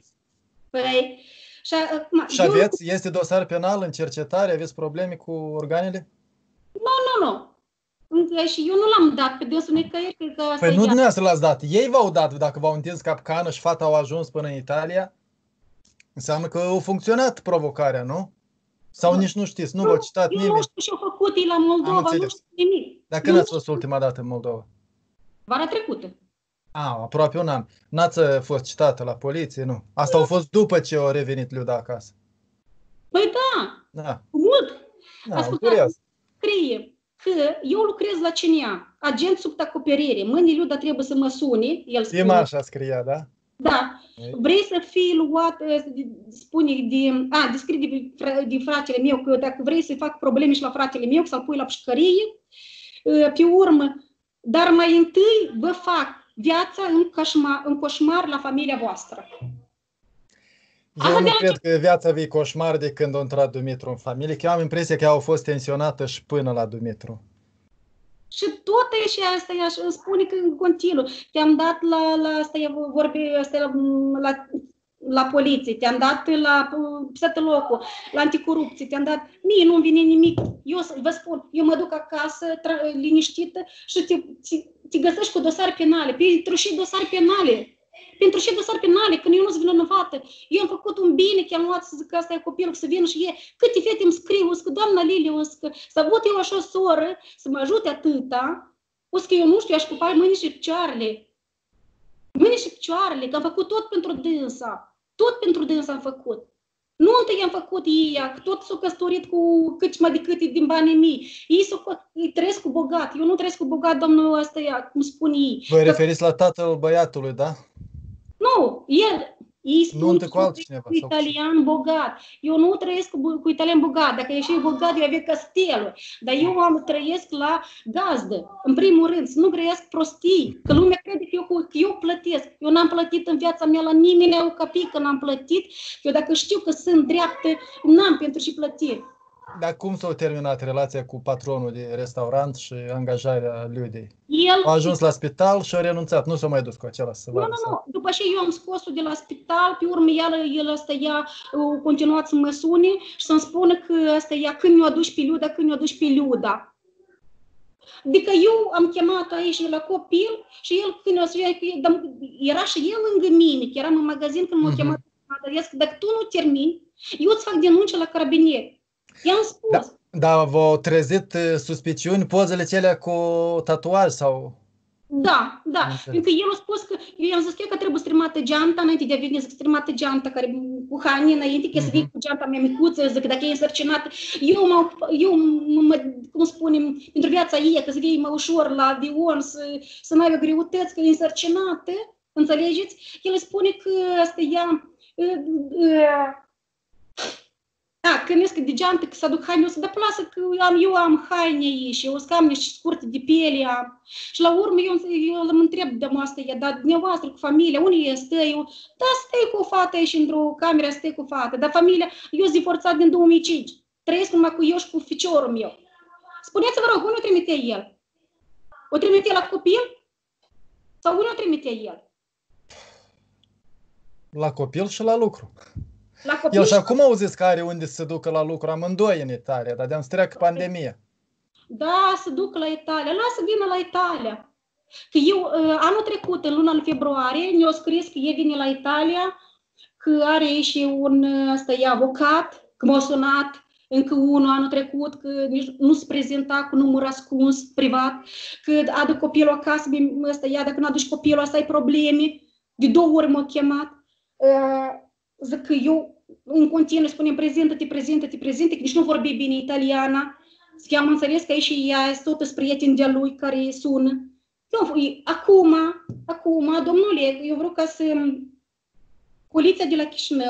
Și aveți, este dosar penal în cercetare? Aveți probleme cu organele? Nu. Și eu nu l-am dat pe dânsul nicăieri. Păi nu dumneavoastră l-ați dat. Ei v-au dat dacă v-au întins capcană și fata au ajuns până în Italia. Înseamnă că a funcționat provocarea, nu? Sau nici nu știți, nu v-a citat nimeni? Eu nu știu ce-au făcut ei la Moldova, nu știu nimic. Dar când ați fost ultima dată în Moldova? Vara trecută. Aproape un an. N-ați fost citată la poliție, nu? Asta a fost după ce a revenit Liuda acasă. Păi da. Mult. Ascultați, scrie că eu lucrez la CNA, agent sub acoperire. Mâine Liuda trebuie să mă sune, el spune. Așa scria, da? Da. Vrei să fii luat, spune, descrie de fratele meu, că dacă vrei să fac probleme și la fratele meu, să-l pui la pușcărie, pe urmă, dar mai întâi vă fac viața în coșmar la familia voastră. Eu nu cred că viața vei coșmar de când a intrat Dumitru în familie, că eu am impresia că au fost tensionată și până la Dumitru. Și tot și asta îmi spune că în continuu. Te-am dat la poliție, te-am dat la psătălocul, la anticorupție, te-am dat... Mie nu-mi vine nimic. Eu vă spun, eu mă duc acasă liniștită și te găsești cu dosare penale. Pentru și dosare penale. Pentru ce dosar penale, când eu nu sunt vinovată, eu am făcut un bine, că am luat să zic că asta e copilul, să vină și e, câte fete îmi scriu, că doamna Lilia, să avut eu așa o soră, să mă ajute atâta, că eu nu știu, aș cupa mâini și picioarele. Mâini și picioarele, că am făcut tot pentru dânsa am făcut. Nuntă i-am făcut ea, tot s-a căsătorit cu cât mai de câte din banii mei. Ei trăiesc cu bogat. Eu nu trăiesc cu bogat, domnul ăsta, cum spun ei. Vă referiți la tatăl băiatului, da? Nu, ei spun Nuntă cu că altcineva. cu italian bogat. Eu nu trăiesc cu italian bogat. Dacă ești bogat, eu avea castelul. Dar eu trăiesc la gazdă. În primul rând, să nu grăiesc prostii. Că lumea crede că eu plătesc. Eu n-am plătit în viața mea la nimeni o capică, n-am plătit. Eu dacă știu că sunt dreaptă, n-am pentru și plătiri. Dar cum s-a terminat relația cu patronul de restaurant și angajarea Liudei? El... A ajuns la spital și a renunțat, nu s-a mai dus cu acela să vadă. Nu. După ce eu am scos-o de la spital, pe urmă el ăsta ea a continuat să mă sune și să-mi spună că ăsta ea când mi-o aduci pe Liuda. Adică eu am chemat aici la copil și el când o să era și el lângă mine, că eram în magazin când m-a chemat, dacă tu nu termini, eu îți fac denunță la carabinieri. I-am spus. Da, v-au trezit suspiciuni pozele celea cu tatuaj sau... Da. Pentru că el a spus că, eu i-am zis că trebuie strâmată geanta înainte de a veni, zic strâmată geanta care cu haine înainte, că să vii cu geanta mea micuță, zic dacă e însărcinată. Cum spunem, pentru viața ei, că să vii mai ușor la avion, să n-aibă greutăți, că e însărcinată, înțelegeți? El spune că asta ea... când ies că de geantă, că să aduc haine, o să lasă că eu am haine aici, eu o să am niște scurte de piele. Și la urmă eu mă întreb de asta, dar dumneavoastră cu familia, unde stai? Da, stai cu o fată aici într-o cameră, stai cu o fată, dar familia, eu sunt divorțat din 2005, trăiesc numai cu eu și cu ficiorul meu. Spuneți-vă rog, unde o trimite el? O trimite la copil? Sau unde o trimite el? La copil și la lucru. El și acum au zis că are unde să se ducă la lucru, amândoi în Italia, dar de-am să treacă pandemia. Da, să ducă la Italia, lasă vină la Italia. Că eu, anul trecut, în luna februarie, mi-au scris că e vine la Italia, că are și un avocat, că m-a sunat încă unul anul trecut, că nu se prezenta cu număr ascuns, privat, că aduc copilul acasă, dacă nu aduci copilul, asta ai probleme. De 2 ori m-au chemat. Zic că eu în continuu spunem prezentă-te, că nici nu vorbi bine italiana. Zic, am înțeles că aici ea este tot prieten de-a lui care sună. Acum, domnule, eu vreau ca să... Poliția de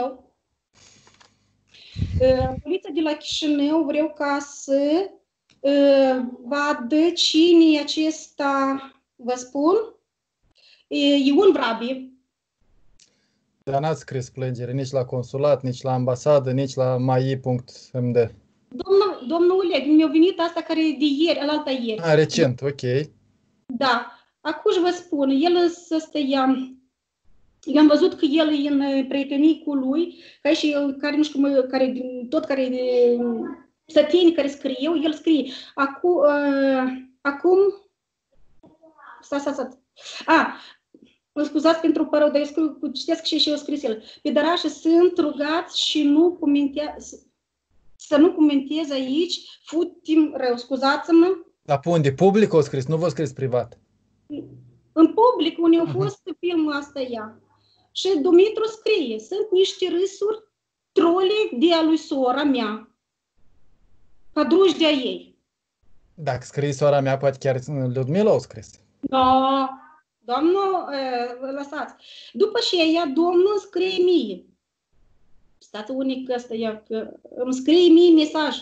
la Chișinău, vreau ca să vadă cine e acesta, vă spun, e un Vrabi. Dar n-ați scris plângere nici la consulat, nici la ambasadă, nici la mai.md. Domnul Oleg, mi-a venit asta care e de ieri, alaltă ieri. Recent, ok. Da. Acum vă spun, el eu am văzut că el e în prietenii cu lui, care nu știu, care săteni care scriu, el scrie. Acum, mă scuzați pentru părău, dar eu citesc și eu scris el. Pedărașii sunt rugați și să nu comentez aici, futim rău, scuzați-mă. Dar pe unde? Public o scris, nu vă scris privat? În public, unde a fost filmul ăsta ea. Și Dumitru scrie, sunt niște râsuri trole de-a lui sora mea, padruși de-a ei. Dacă scrie sora mea, poate chiar Ludmila o scris. Da, domnul, lăsați. După ce ea, domnul scrie mie. Stați unic ăsta, că îmi scrie mie mesaj.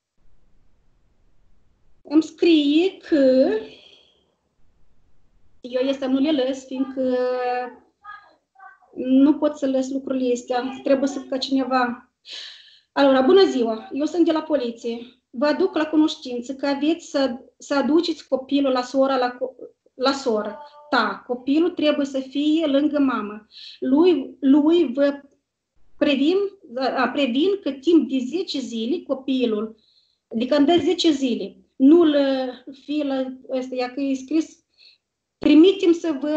Îmi scrie că eu nu le lăs, fiindcă nu pot să lăs lucrurile astea. Trebuie să ca cineva. Alora, bună ziua, eu sunt de la poliție. Vă aduc la cunoștință că aveți să aduceți copilul la soră. Da, copilul trebuie să fie lângă mamă. Lui vă previn că timp de 10 zile copilul, adică în 10 zile, nu-l fie la ăsta, că e scris, trimitem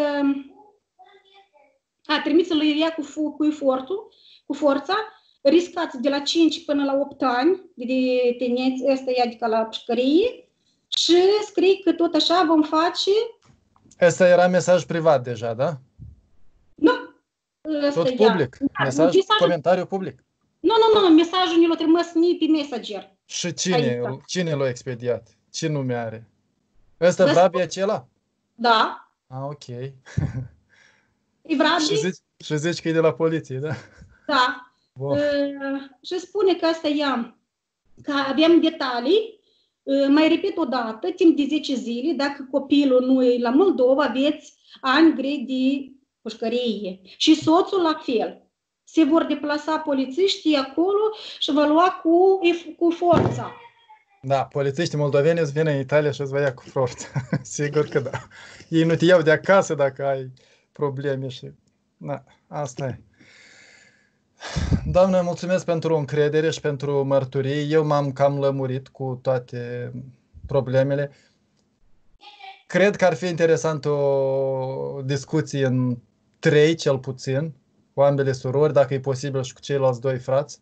să-l ia cu forța, riscați de la 5 până la 8 ani de detenție, adică la pușcărie, și scrie că tot așa vom face. Asta era mesaj privat deja, da? Da. Tot public? Mesaj, comentariu public? Nu, Nu, mesajul ne l-a trimis pe Messenger. Și cine l-a expediat? Ce nume are? Ăsta Vrabi acela? Da. Ok. E Vrabi? Și zici că e de la poliție, da? Da. Și spune că asta ea, că avem detalii, mai repet o dată, timp de 10 zile, dacă copilul nu e la Moldova, aveți ani grei de pușcărie. Și soțul la fel. Se vor deplasa polițiștii acolo și va lua cu forța. Da, polițiștii moldoveni îți vin în Italia și îți va ia cu forță. Sigur că da. Ei nu te iau de acasă dacă ai probleme și... Da, asta e. Doamne, mulțumesc pentru încredere și pentru mărturii. Eu m-am cam lămurit cu toate problemele. Cred că ar fi interesant o discuție în 3, cel puțin, cu ambele surori, dacă e posibil și cu ceilalți 2 frați.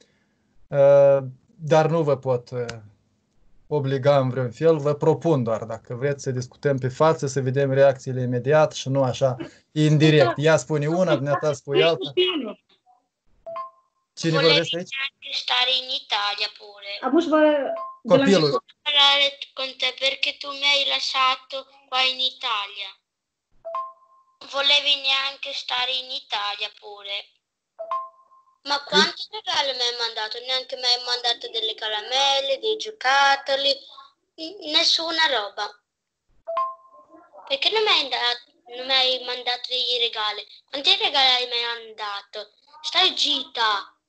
Dar nu vă pot obliga în vreun fel, vă propun doar, dacă vreți să discutăm pe față, să vedem reacțiile imediat și nu așa indirect. Ea spune una, dumneata spune alta. Cine vorbește aici? Anche stare in Italia pure. Copilul. Parlare con te perché tu mi hai lasciato qua in Italia. Volevi neanche stare in Italia pure. Ma quanti regali mi hai mandato? Neanche mi hai mandato delle caramelle, dei giocattoli, nessuna roba. Perché non mi hai mandato dei regali? Quanti regali mi hai mandato? Stai zitta.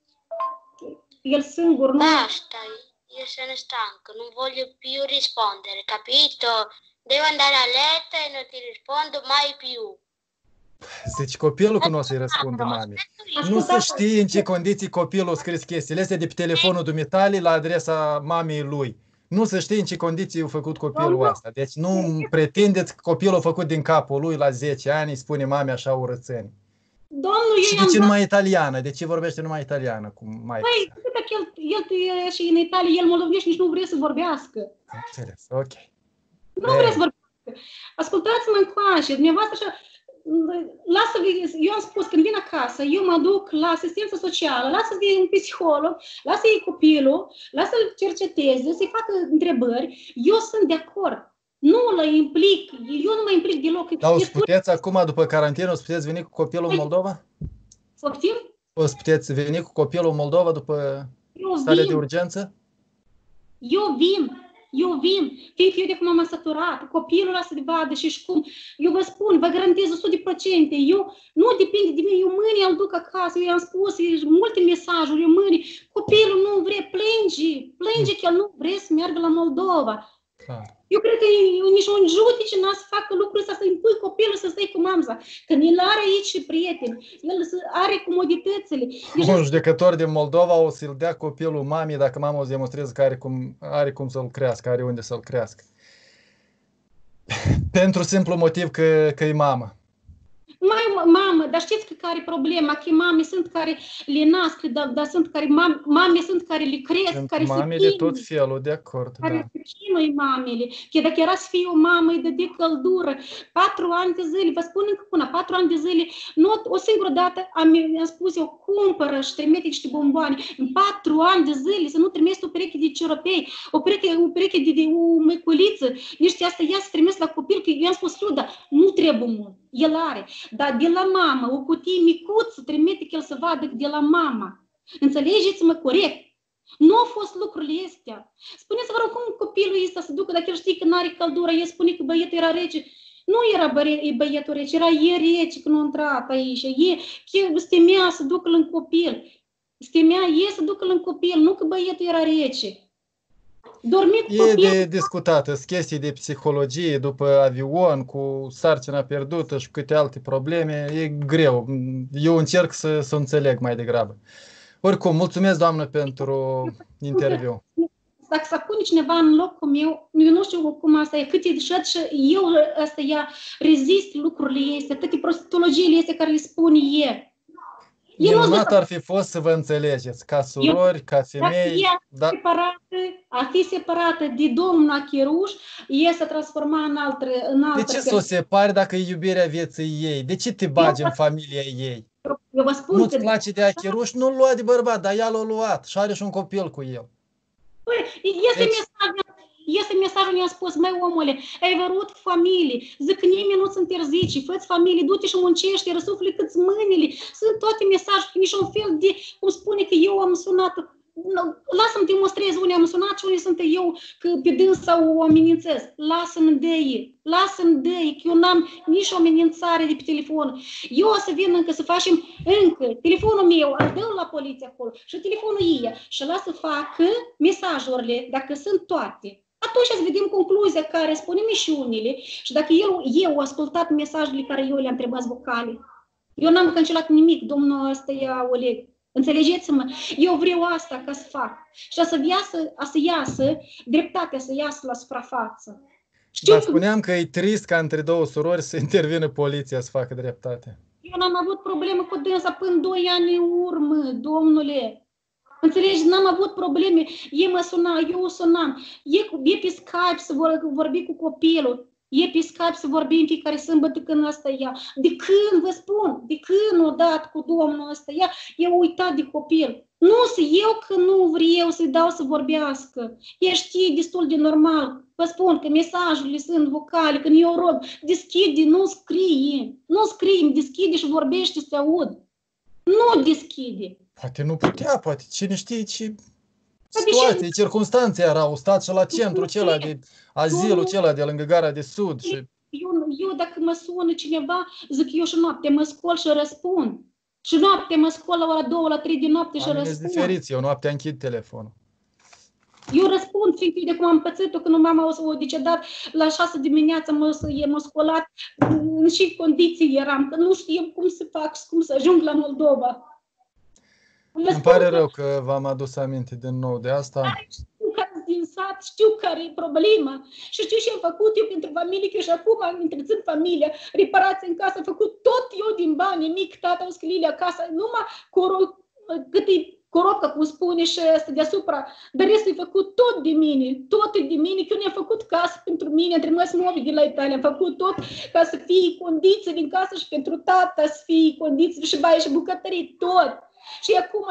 El singur, nu? Basta, io sono stanco, non voglio più rispondere, capito? Devo andare a letto e non ti rispondo mai più. Zici, copilul că nu o să-i răspundă mami. Nu se știe în ce condiții copilul a scris chestiile astea de pe telefonul dumitale la adresa mamei lui. Nu se știe în ce condiții a făcut copilul asta. Deci nu pretindeți că copilul a făcut din capul lui la 10 ani, îi spune mame așa urățeni. Domnul, și de ce numai italiană? De ce vorbește numai italiană? Păi, că el și în Italia, el moldovenește, nici nu vrea să vorbească. Înțeles, ok. Nu vrea să vorbească. Ascultați-mă încoace, dumneavoastră așa, eu am spus, când vin acasă, eu mă duc la asistență socială, lasă-i un psiholog, lasă-i copilul, lasă-l cerceteze, să-i facă întrebări. Eu sunt de acord. Nu îl implic, eu nu mă implic deloc. Dar o să puteți acum, după carantină, o să puteți veni cu copilul în Moldova? Poftim? O să puteți veni cu copilul în Moldova după starea de urgență? Eu vin. Fiu de cum m-am săturat, copilul ăsta de vadă și cum. Eu vă spun, vă garantez 100%. Eu nu depinde de mine, eu mâine îl duc acasă, eu i-am spus multe mesajuri, eu mâine, copilul nu vrea, plânge că el nu vrea să meargă la Moldova. Clar. Eu cred că nici un judice n-a să facă lucrul ăsta, să impui copilul să stai cu mamza. Când el are aici și prieteni, el are comoditățile. Un judecător din Moldova o să-l dea copilul mamei dacă mama o să demonstreze că are cum să-l crească, are unde să-l crească. Pentru simplu motiv că e mamă. Mamă, dar știți care e problema? Că mame sunt care le nasc, dar sunt care mame sunt care le cresc, sunt care mame se de tot felul, de acord, care se chinuie mamele. Că dacă era să fie o mamă, îi dădea căldură. 4 ani de zile, vă spun încă una, 4 ani de zile, o singură dată am spus eu, cumpără și trimite niște bomboane. În 4 ani de zile să nu trimesc o pereche de ciorapei, o pereche de o măculiță, niște asta, ia să trimis la copil, că eu am spus, Luda, nu trebuie mult, el are. Dar de la mamă, o cutie micuță, trimite că el să vadă de la mama. Înțelegeți-mă corect. Nu au fost lucrurile astea. Spuneți-vă rog cum copilul ăsta să ducă, dacă el știe că n-are căldură, el spune că băietul era rece. Nu era băietul rece, era el rece când a intrat aici. Stemea să ducă-l în copil. Stemea să ducă-l în copil, nu că băietul era rece. E de discutat, sunt chestii de psihologie după avion, cu sarcina pierdută și câte alte probleme, e greu. Eu încerc să înțeleg mai degrabă. Oricum, mulțumesc, doamnă, pentru interviu. Dacă să pune cineva în locul meu, eu nu știu cum asta e, cât e de șat și eu asta rezist lucrurile astea, toate prostologiile astea care le spune el. Minunat ar fi fost să vă înțelegeți, ca surori, ca femei. A fi separată de domnul Acheruș, e să transforma în altă De ce să o separi dacă e iubirea vieții ei? De ce te bagi în familia ei? Eu vă spun Nu-ți că... place de acheruș, nu-l lua de bărbat, dar ea l-a luat și are și un copil cu el. Iese mesajul, i-am spus, măi omule, ai vrut familie, zic că nimeni nu-ți interzice, fă-ți familie, du-te și muncește, răsufle câți mâinile, sunt toate mesaje, nici un fel de, cum spune că eu am sunat, lasă-mi demonstrez unde am sunat și unde sunt eu, că pe dânsa o amenințez, lasă-mi dă-i, că eu n-am nici o amenințare de pe telefon, eu o să vin încă să facem telefonul meu, îl dau la poliție acolo și telefonul ei și lasă să facă mesajurile, dacă sunt toate. Atunci să vedem concluzia care spune misiunile și dacă eu ascultat mesajele care eu le-am trimis vocale. Eu n-am cancelat nimic, domnul ăsta ia Oleg. Înțelegeți-mă? Eu vreau asta ca să fac. Și să iasă, dreptatea să iasă la suprafață. Dar spuneam că e trist ca între două surori să intervină poliția să facă dreptate. Eu n-am avut probleme cu dânsa până 2 ani în urmă, domnule. Înțelegi? N-am avut probleme. Ei mă suna, eu o sunam. E pe Skype să vorbi cu copilul. E pe Skype să vorbim în fiecare sâmbătă când ăsta ia. De când, vă spun, de când o dat cu domnul ăsta ia, eu uitat de copil. Nu să eu că nu vreau să-i dau să vorbească. El știe destul de normal. Vă spun că mesajele sunt vocale, când eu rog, deschide, nu scrie. Nu scrie, deschide și vorbește să aud. Nu deschide. Poate nu putea, poate cine știe ce situații, circunstanțe erau, stat și la centru celălalt de azilul celălalt de lângă Gara de Sud. Și... Eu dacă mă sună cineva, zic eu și noapte mă scol și răspund. Și noapte mă scol la ora 2, la 3 de noapte și răspund. Oamenii diferiți, eu noaptea închid telefonul. Eu răspund, fiindcă de cum am pățit-o, când mama o decedat la 6 dimineața, m-a scolat, în și condiții eram, că nu știam cum să fac și cum să ajung la Moldova. Îmi pare rău că v-am adus aminte din nou de asta. Știu care din sat, știu care e problema și știu ce am făcut eu pentru familie, că și acum am întrețin familia, reparații în casă, am făcut tot eu din bani, mic, tata, o scălile acasă, numai cât e coropca, cum spune și asta deasupra, dar restul e făcut tot de mine, că eu ne-am făcut casă pentru mine, am trimis mobii de la Italia, am făcut tot ca să fie condiții din casă și pentru tata să fie condiții și baie și bucătării, tot. Și acum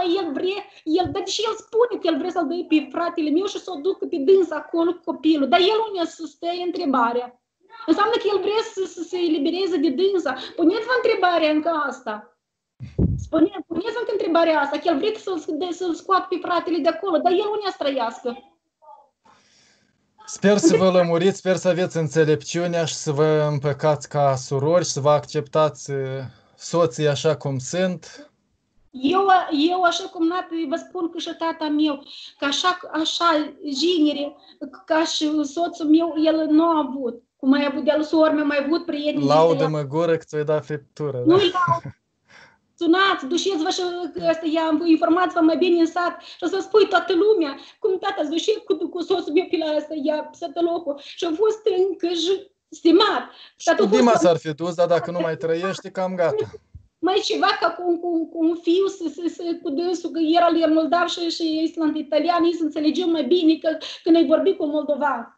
dar și el spune că el vrea să-l dă pe fratele meu și să o ducă pe dânsa acolo cu copilul, dar el unde să stea întrebarea. Înseamnă că el vrea să se elibereze de dânsa. Puneți-vă întrebarea încă asta. Puneți-vă încă întrebarea asta, că el vrea să-l scoată pe fratele de acolo, dar el unde să trăiască. Sper să vă lămuriți, sper să aveți înțelepciunea și să vă împăcați ca surori și să vă acceptați soții așa cum sunt. Eu așa cum vă spun că și tata meu, că așa genere, ca și soțul meu, el nu a avut. Cum mai avut de-al soră meu, mai avut prieteni. Laudă-mă gură că ți-o da friptură. Da? Nu-i laudă. Sunați, dușeți-vă și asta, informați-vă mai bine în sat și o să spui toată lumea cum tata dușe cu soțul meu pe la asta, sătălocul și a fost încă stimat. Și Dima s-ar fi dus, dar dacă nu mai trăiește, cam gata. Mai ceva ca cu un fiu cu dânsul, că era el moldav și island italian, ei să înțelegem mai bine că când ai vorbit cu Moldova.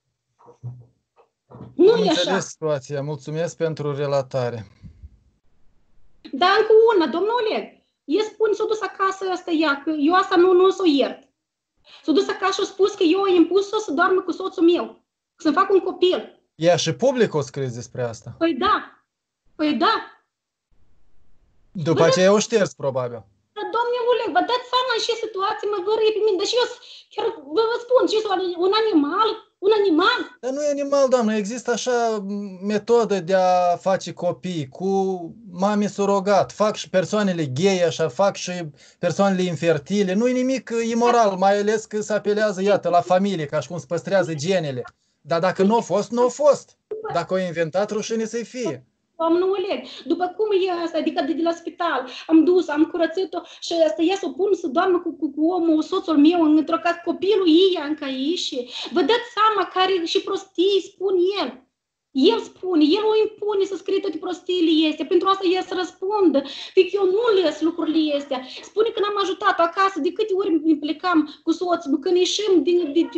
Nu e așa. Situația. Mulțumesc pentru relatare. Dar încă una, domnul Oleg, el spune, s-a dus acasă asta ea, că eu asta nu s-o iert. S-a dus acasă și a spus că eu am impus-o să doarmă cu soțul meu, să-mi fac un copil. Ea și public o scris despre asta. Păi da. După aceea o șters, probabil. Domnule Oleg, vă dați seama în ce situație mă vără pe mine, deși eu chiar vă spun, ce un animal. Dar nu e animal, doamnă, există așa metodă de a face copii cu mame surogat, fac și persoanele gay, așa, fac și persoanele infertile, nu e nimic imoral, mai ales că se apelează, iată, la familie, ca și cum se păstrează genele. Dar dacă nu a fost, nu a fost. Dacă o inventat, rușine să-i fie. Domnul Oleg, după cum e asta, adică de la spital, am dus, am curățit-o și asta ea să o pun să doarmă cu omul, soțul meu, într-o casă, copilul ei încă aici. Vă dați seama care și prostii spun el. El spune, el o impune să scrie toate prostiile astea, pentru asta el să răspundă, fiindcă eu nu lăs lucrurile astea. Spune că n-am ajutat-o acasă, de câte ori îmi plecam cu soțul, când ieșim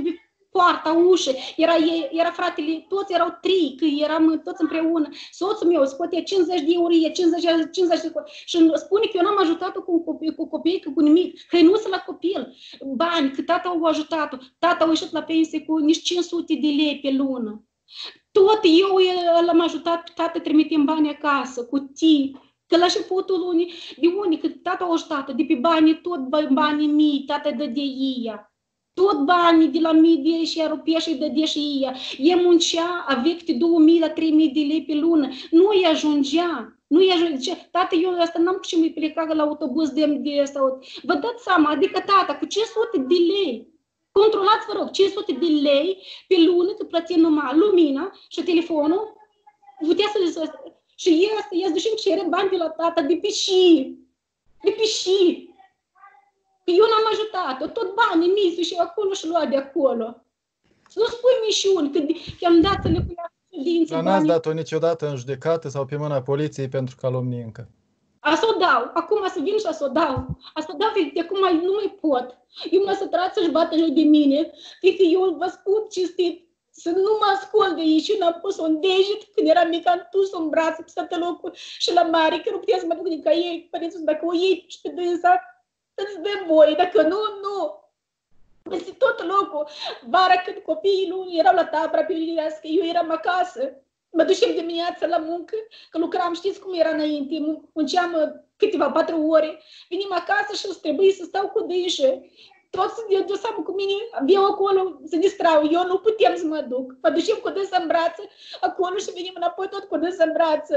poarta, ușă, era fratele, toți erau trei, că eram toți împreună. Soțul meu scotea 50 de euro, 50 de euro. Și spune că eu n-am ajutat-o cu copii, cu nimic, hăinuță la copil, bani, că tata au ajutat-o. Tata a ieșit la pensie cu niște 500 de lei pe lună. Tot eu l-am ajutat, tata trimitem bani acasă, cutii. Că la începutul lunii, de unde, că tata o ajutat, de pe banii, tot banii mii, tata dădea ea. Tot banii de la mii de și rupea și dădea și ea. Ea muncea, avea câte 2000 la 3000 de lei pe lună. Nu îi ajungea. Nu îi ajungea. Tata, eu asta n-am ce mi pleca la autobuz de asta. Vă dați seama, adică tata, cu 500 de lei. Controlați, vă rog, 500 de lei pe lună, că plătea numai lumina și telefonul. Putea să... Și ea duce și cere bani de la tata de pe și. De pe și. Eu n-am ajutat-o, tot banii misu și acolo și lua de acolo. Să nu spui mișuni, că i-am dat să le puia ședință. Dar n-ați dat-o niciodată în judecată sau pe mâna poliției pentru calomnie încă? Asta o dau, acum să vin și asta o dau. Asta dau, de acum nu mai pot. Eu mă sătrat să-și bată joc de mine, fiindcă eu vă spun cinstit, să nu mă ascult de ei și eu n-am pus un deget când eram mic, am dus în brațe pe toată locul și la mare, că nu putea să mă duc nicăieri, părinții, dacă o iei și pe dânsa, îți dă voie, dacă nu, nu. Este tot locul. Vara când copiii nu erau la tabăra pionirească, eu eram acasă. Mă duceam dimineața la muncă, că lucram, știți cum era înainte, munceam câteva 4 ore, venim acasă și trebuie să stau cu dânsă. Toți se duceam cu mine, aveau acolo, se distrau, eu nu puteam să mă duc. Mă duceam cu dânsă în brață, acolo și venim înapoi tot cu dânsă în brață.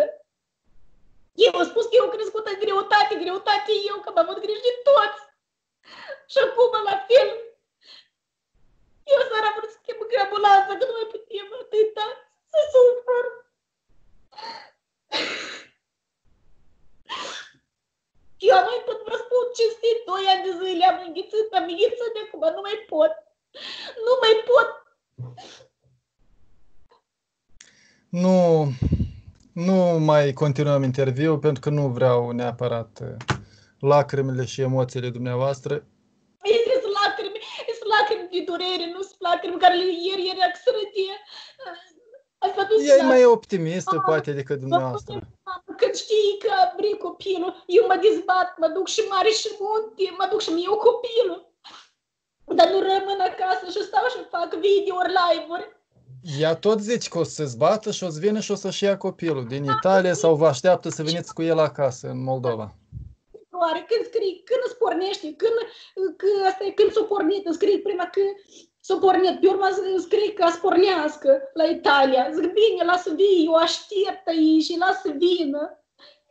Eu am spus că eu am crescut în greutate eu, că m-am avut grijă de toți. Și acum, la fel, eu s-ar vrut să chem ambulanța, că nu mai putem atâta să sufăr. Eu am mai tot vă spun cinstit, 2 ani de zile am înghițit de acum, nu mai pot. Nu mai pot. Nu mai continuăm interviul pentru că nu vreau neapărat lacrimile și emoțiile dumneavoastră. Sunt lacrimi de durere, nu sunt lacrimi care ieri era sărătie. E mai optimistă, poate, decât dumneavoastră. Când știi că vrei copilul, eu mă dezbat, mă duc și mare și munte, mă duc și mi iau copilul. Dar nu rămân acasă și stau și fac video-uri, live-uri. Ea tot zice că o să se zbată și o să vină și o să-și ia copilul din Italia sau vă așteaptă să veniți cu el acasă, în Moldova. Când scrii, când îți pornește, când s-o pornit, îmi scrii prima că s-o pornit, pe urmă scrii că să pornească la Italia. Zic, bine, lasă vii, eu aștept aici și lasă vină.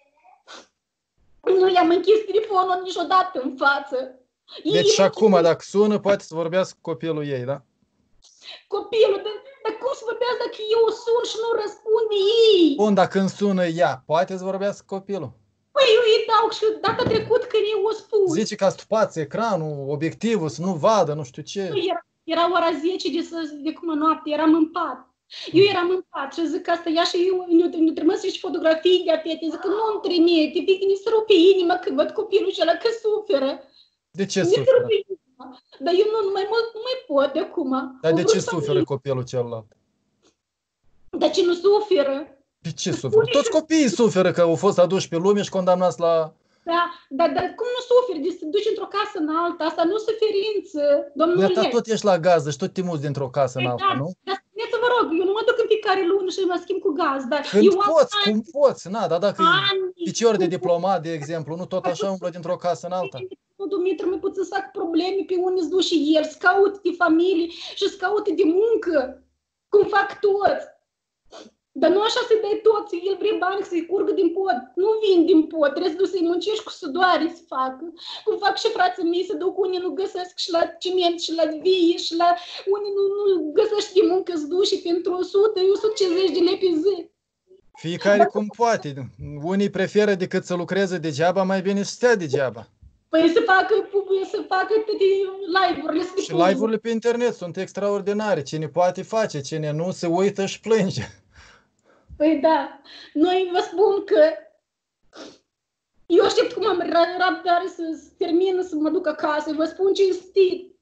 Nu i-am închis telefonul niciodată în față. Deci și acum, dacă sună, poate să vorbească cu copilul ei, da? Copilul, dar cum să vorbească dacă eu sun și nu răspunde ei? Bun, dacă îmi sună ea, poate să vorbească cu copilul? Păi eu îi dau și dacă a trecut când eu o spun. Zice că stupați ecranul, obiectivul, să nu vadă, nu știu ce. Era ora 10 de cum noapte, eram în pat. Eu eram în pat și zic că asta ia și eu nu trimis și fotografii de fete. Zic că nu-mi trimite, fiindcă mi se rupe inima când văd copilul ăla că suferă. De ce suferă? Dar eu nu mai pot de acum. Dar de ce suferă copilul celălalt? Dar ce nu suferă? De ce suferă? Toți copiii suferă că au fost aduși pe lume și condamnați la... Da, dar cum nu suferi de să duci într-o casă în alta? Asta nu suferință, domnule. Dar tot ești la gază și tot te muți dintr-o casă în alta, nu? Dar spuneți, vă rog, eu nu mă duc în fiecare lună și mă schimb cu gaz. Dar când eu poți, cum poți, na, dar dacă e picior de diplomat, de exemplu, nu tot așa umblă dintr-o casă în alta? Dumitru, mai puțin să fac probleme pe unde îți duce el, să caute de familie și să caute de muncă, cum fac toți. Dar nu așa să-i dai toți, el vrea bani să-i curgă din pod. Nu vin din pod, trebuie să-i muncești cu sudoare să facă. Cum fac și frații mei, să duc unii nu găsesc și la ciment și la vie și la unii nu găsești de muncă să duci pentru 100-150 de lei pe zi. Fiecare cum poate. Unii preferă decât să lucreze degeaba, mai bine să stea degeaba. Păi să facă toate live-urile. Și live-urile pe internet sunt extraordinare. Cine poate face, cine nu se uită și plânge. Păi da, noi vă spun că eu aștept cum am răbdare să termin, să mă duc acasă, vă spun cinstit.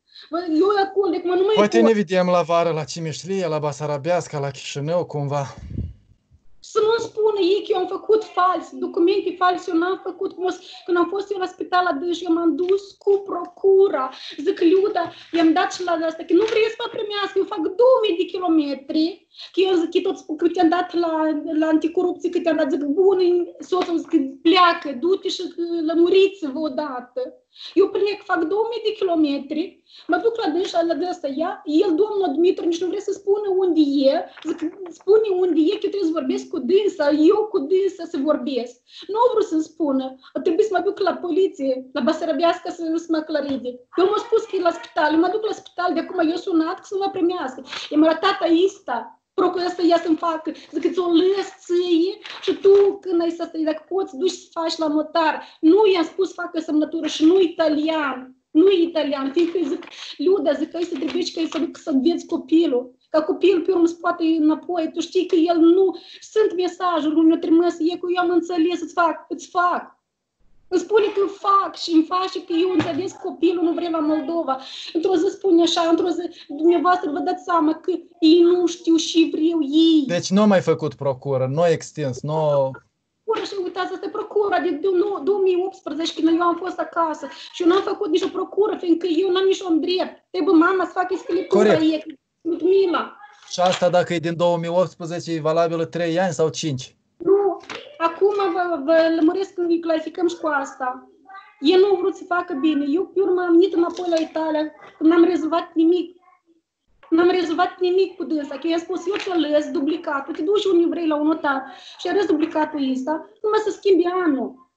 Eu acolo, de cum nu mai Poate pot. ne vedem la vară la Cimișlie, la Basarabeasca, la Chișinău, cumva. Să nu spună ei că eu am făcut fals, documente false, eu n-am făcut. Când am fost eu la spital la Dâș, eu m-am dus cu procura. Zic, Liuda, i-am dat și la asta, că nu vrei să mă primească, eu fac 2000 de kilometri, că eu zic, că tot spun că te-am dat la anticorupție, că te-am dat, zic, bun, soțul zic, pleacă, du-te și lămuriți-vă odată. Eu plec, fac 2000 de kilometri, mă duc la Dâș, la asta, el, domnul Dumitru, nici nu vrea să spună unde e, zic, spune unde e, că eu trebuie să vorbesc cu dânsa, eu cu dânsa să vorbesc. Nu vreau să-mi spună, trebuie să mă duc la poliție, la Basarabeasca să mă claride. Eu m-am spus că e la spital, eu mă duc la spital, de acum eu sunat că să mă primească. I-am arătat aista, procurul ăsta ia să-mi facă, zic că ți-o lăs ție și tu când ai să stai, dacă poți, duci să faci la notar. Nu i-am spus facă semnătură și nu italian. Nu e italian, fiindcă zic, Liuda, zic că ai să trebuie că ai să duc să înveți copilul. Ca copilul pe urmă se poate înapoi, tu știi că el nu... Sunt mesajul, nu mi-o trimis, e că eu am înțeles, îți fac. Îmi spune că fac și îmi face că eu înțeles copilul, nu vrem la Moldova. Într-o zi spune așa, într-o zi, dumneavoastră vă dați seama că ei nu știu și vreau ei. Deci nu am mai făcut procură, nu extins, nu... Și uitați, asta e procura de 2018, când eu am fost acasă și eu n-am făcut nicio procură, fiindcă eu n-am niciun drept. Trebuie mama să facă scălitura ei, Ludmila. Și asta dacă e din 2018 e valabilă 3 ani sau 5? Nu, acum vă lămuresc când îi clarificăm și cu asta. Eu nu au vrut să facă bine. Eu pe urmă am venit înapoi la Italia, când n-am rezolvat nimic. N-am rezolvat nimic cu dânsa, că i-am spus, eu ți-o lăs duplicatul, te duci unde vrei la un notar și arăți duplicatul ăsta, numai să schimbi anul.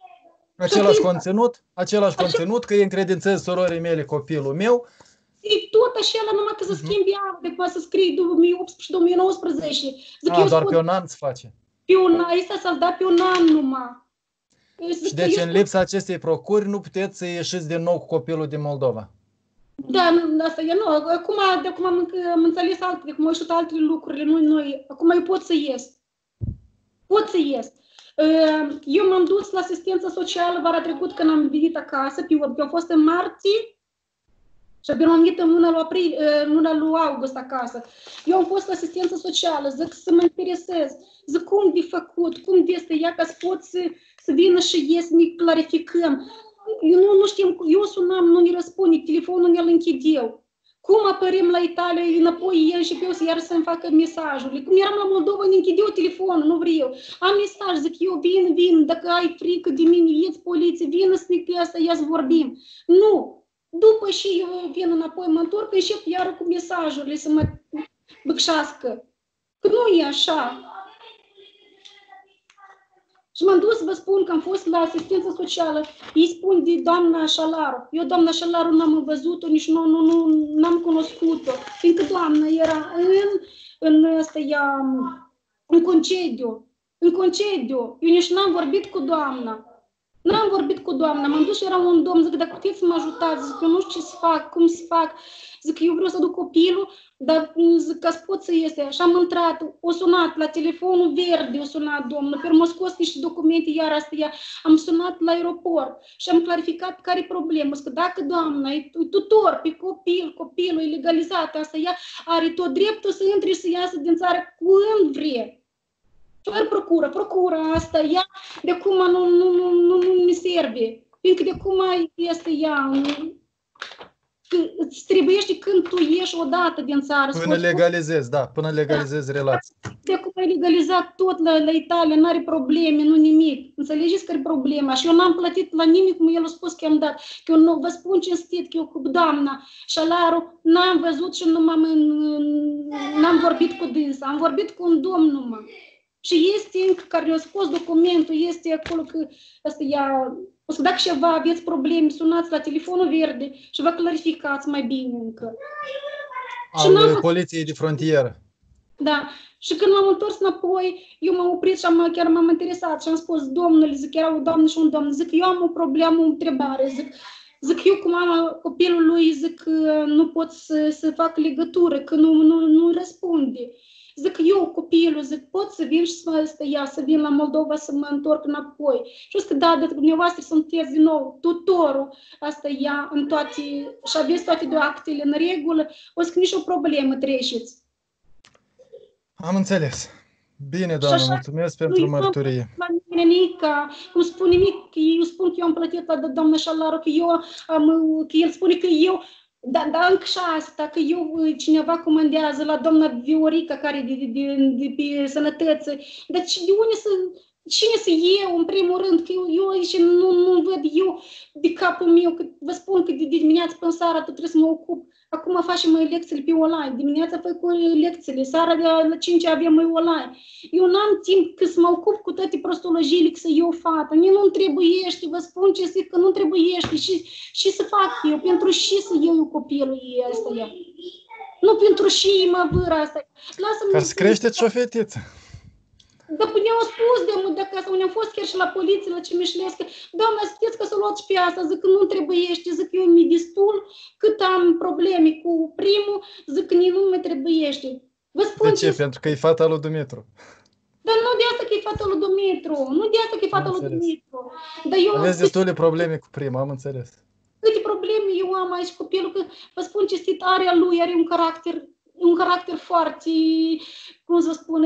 Același conținut, că îi încredințez surorii mele copilul meu. E tot așa, numai că să schimbi anul, de cum să scrii 2018 și 2019. Zic, doar pe un an se face. Pe un an, ăsta s-a dat pe un an numai. Și deci în lipsa acestei procuri nu puteți să ieșiți din nou cu copilul din Moldova. Da, asta e nu. Acum, de acum am înțeles alte, de cum au ieșit alte lucruri, noi, acum eu pot să ies. Pot să ies. Eu m-am dus la asistență socială vara trecut când am venit acasă, eu am fost în martie și abia am venit în luna lui august acasă. Eu am fost la asistență socială, zic să mă interesez, zic cum de făcut, cum de este ea ca să pot să vină și ies, să ne clarificăm. Nu știm, eu sunam, nu ne răspunde, telefonul ne-l închid eu. Cum apărem la Italia, înapoi el și pe eu să iar să-mi facă mesajurile. Cum eram la Moldova, ne închid eu telefonul, nu vreau. Am mesaj, zic eu, vin, dacă ai frică de mine, ieți poliție, vină să ne asta, ia să vorbim. Nu. După și eu vin înapoi, mă întorc, încep iară cu mesajurile să mă băcșească. Că nu e așa. Și m-am dus să vă spun că am fost la asistență socială. Ei spun de doamna Șalaru. Eu doamna Șalaru n-am văzut-o, nici n-am cunoscut-o. Fiindcă doamna era în concediu. În concediu. Eu nici n-am vorbit cu doamna. N-am vorbit cu doamna. M-am dus și era un domn. Zic, dacă puteți să mă ajutați. Zic, eu nu știu ce să fac, cum să fac. Zic, eu vreau să duc copilul, dar zic, ca să pot să iese. Așa am intrat, o sunat la telefonul verde, o sunat domnul, pe urmă m-a scos niște documente, iar asta am sunat la aeroport și am clarificat care e problema. Zic, dacă doamna e tutor pe copilul e legalizat, asta ea are tot dreptul să intre și să iasă din țară când vrea. Fără procura asta, ea de acum nu mi serve. Fiindcă de acum este ea... Îți trebuiește când tu ieși odată din țară. Până legalizezi relații. De acum ai legalizat tot la Italia, n-are probleme, nu nimic. Înțelegeți care e problema? Și eu n-am plătit la nimic, cum el a spus că am dat. Că eu nu, vă spun cinstit că eu cu doamna Șalaru n-am văzut și n-am vorbit cu dânsa. Am vorbit cu un domn numai. Și este încă care le-a scos documentul, este acolo că asta ea... O să dacă ceva aveți probleme, sunați la telefonul verde și vă clarificați mai bine încă. Al poliției de frontieră. Da. Și când m-am întors înapoi, eu m-am oprit și chiar m-am interesat și am spus, domnule, zic, era o doamnă și un domn, zic, eu am o problemă, o întrebare, zic eu cu mama copilului, zic, nu pot să fac legătură, că nu răspunde. Zic, eu, copilul, zic, pot să vin și să vin la Moldova să mă întorc înapoi. Și o să da, de dumneavoastră sunteți din nou tutorul, asta ia în toate, și aveți toate actele în regulă, o să nici o problemă treceți. Am înțeles. Bine, doamnă, mulțumesc pentru mărturie. Cum spune eu spun că eu am plătit la doamna Șalaru, că el spune că eu, dar încă și asta, că eu, cineva comandează la doamna Viorica, care de pe sănătăți, dar de unde cine să eu, în primul rând, că eu aici nu văd eu de capul meu, că vă spun că de dimineață până seara tot trebuie să mă ocup. Acum facem lecțiile pe online, dimineața fac lecțiile, seara la 5 avem online. Eu n-am timp că să mă ocup cu toate prostologiile, că să iau fata. Mie nu-mi trebuiește, vă spun ce zic, că nu-mi trebuiește și să fac eu, pentru și să iau eu copilul ăsta. Nu pentru și mă vâră asta. Ca să creșteți și o fetiță. Dar ne-au spus de mult de acasă, unde am fost chiar și la poliție, la Cimișlescu, doamna, știți că să luați pe asta, zic că nu trebuiește, zic că eu mi destul, cât am probleme cu primul, zic că nu mi trebuiește. Vă spun de ce? Pentru că e fata lui Dumitru. Dar nu de asta că e fata lui Dumitru, nu de asta că e fata lui Dumitru. Dar eu aveți destule probleme cu prima, am înțeles. Câte probleme eu am aici cu copilul, că vă spun cinstit, lui are un caracter foarte, cum să spune,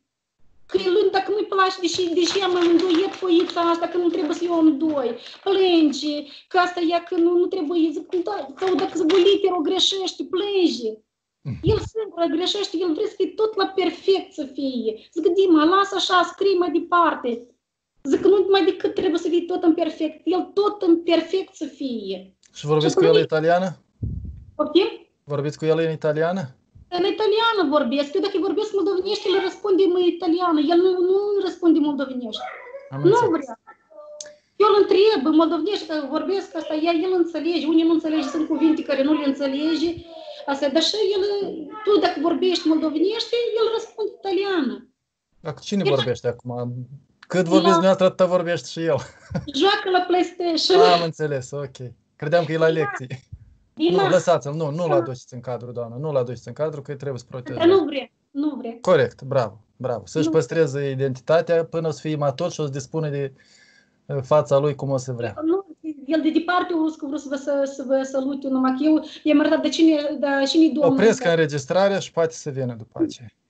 că el, dacă nu-i place, deși am îndoiet foița asta, că nu trebuie să eu îndoi, plânge, că asta e că nu trebuie, zic, da, sau dacă literul greșește, plânge. El singur greșește, el vrea să fie tot la perfect să fie. Zic, Dima, lasă așa, scrie mai departe. Zic, nu mai decât trebuie să fie tot în perfect, el tot în perfect să fie. Și vorbiți cu el italiană? Ok? Vorbiți cu el în italiană? În italiană vorbesc. Eu dacă vorbesc moldovenește, el răspunde în italiană. El nu răspunde moldovenește. Nu vrea. Eu îl întreb în moldovenește, că vorbesc asta, el înțelege. Unii nu înțelege, sunt cuvinte care nu le înțelege. Asta, dar și el, tu dacă vorbești moldovenește, el răspunde italiană. Dar cine vorbește acum? Cât vorbiți dumneavoastră, atât vorbește și el. Joacă la PlayStation. Am înțeles, ok. Credeam că e la lecții. Nu, lăsați-l, nu-l aduceți în cadru, doamnă, nu-l aduceți în cadru, că trebuie să protejați. Nu vrea. Corect, bravo. Să-și păstreze identitatea până o să fie matur și o să dispune de fața lui cum o să vrea. Nu, el de departe o să vreau să vă salute, numai că eu i-am arătat de cine-i domnul. Opresc înregistrarea și poate să vină după aceea.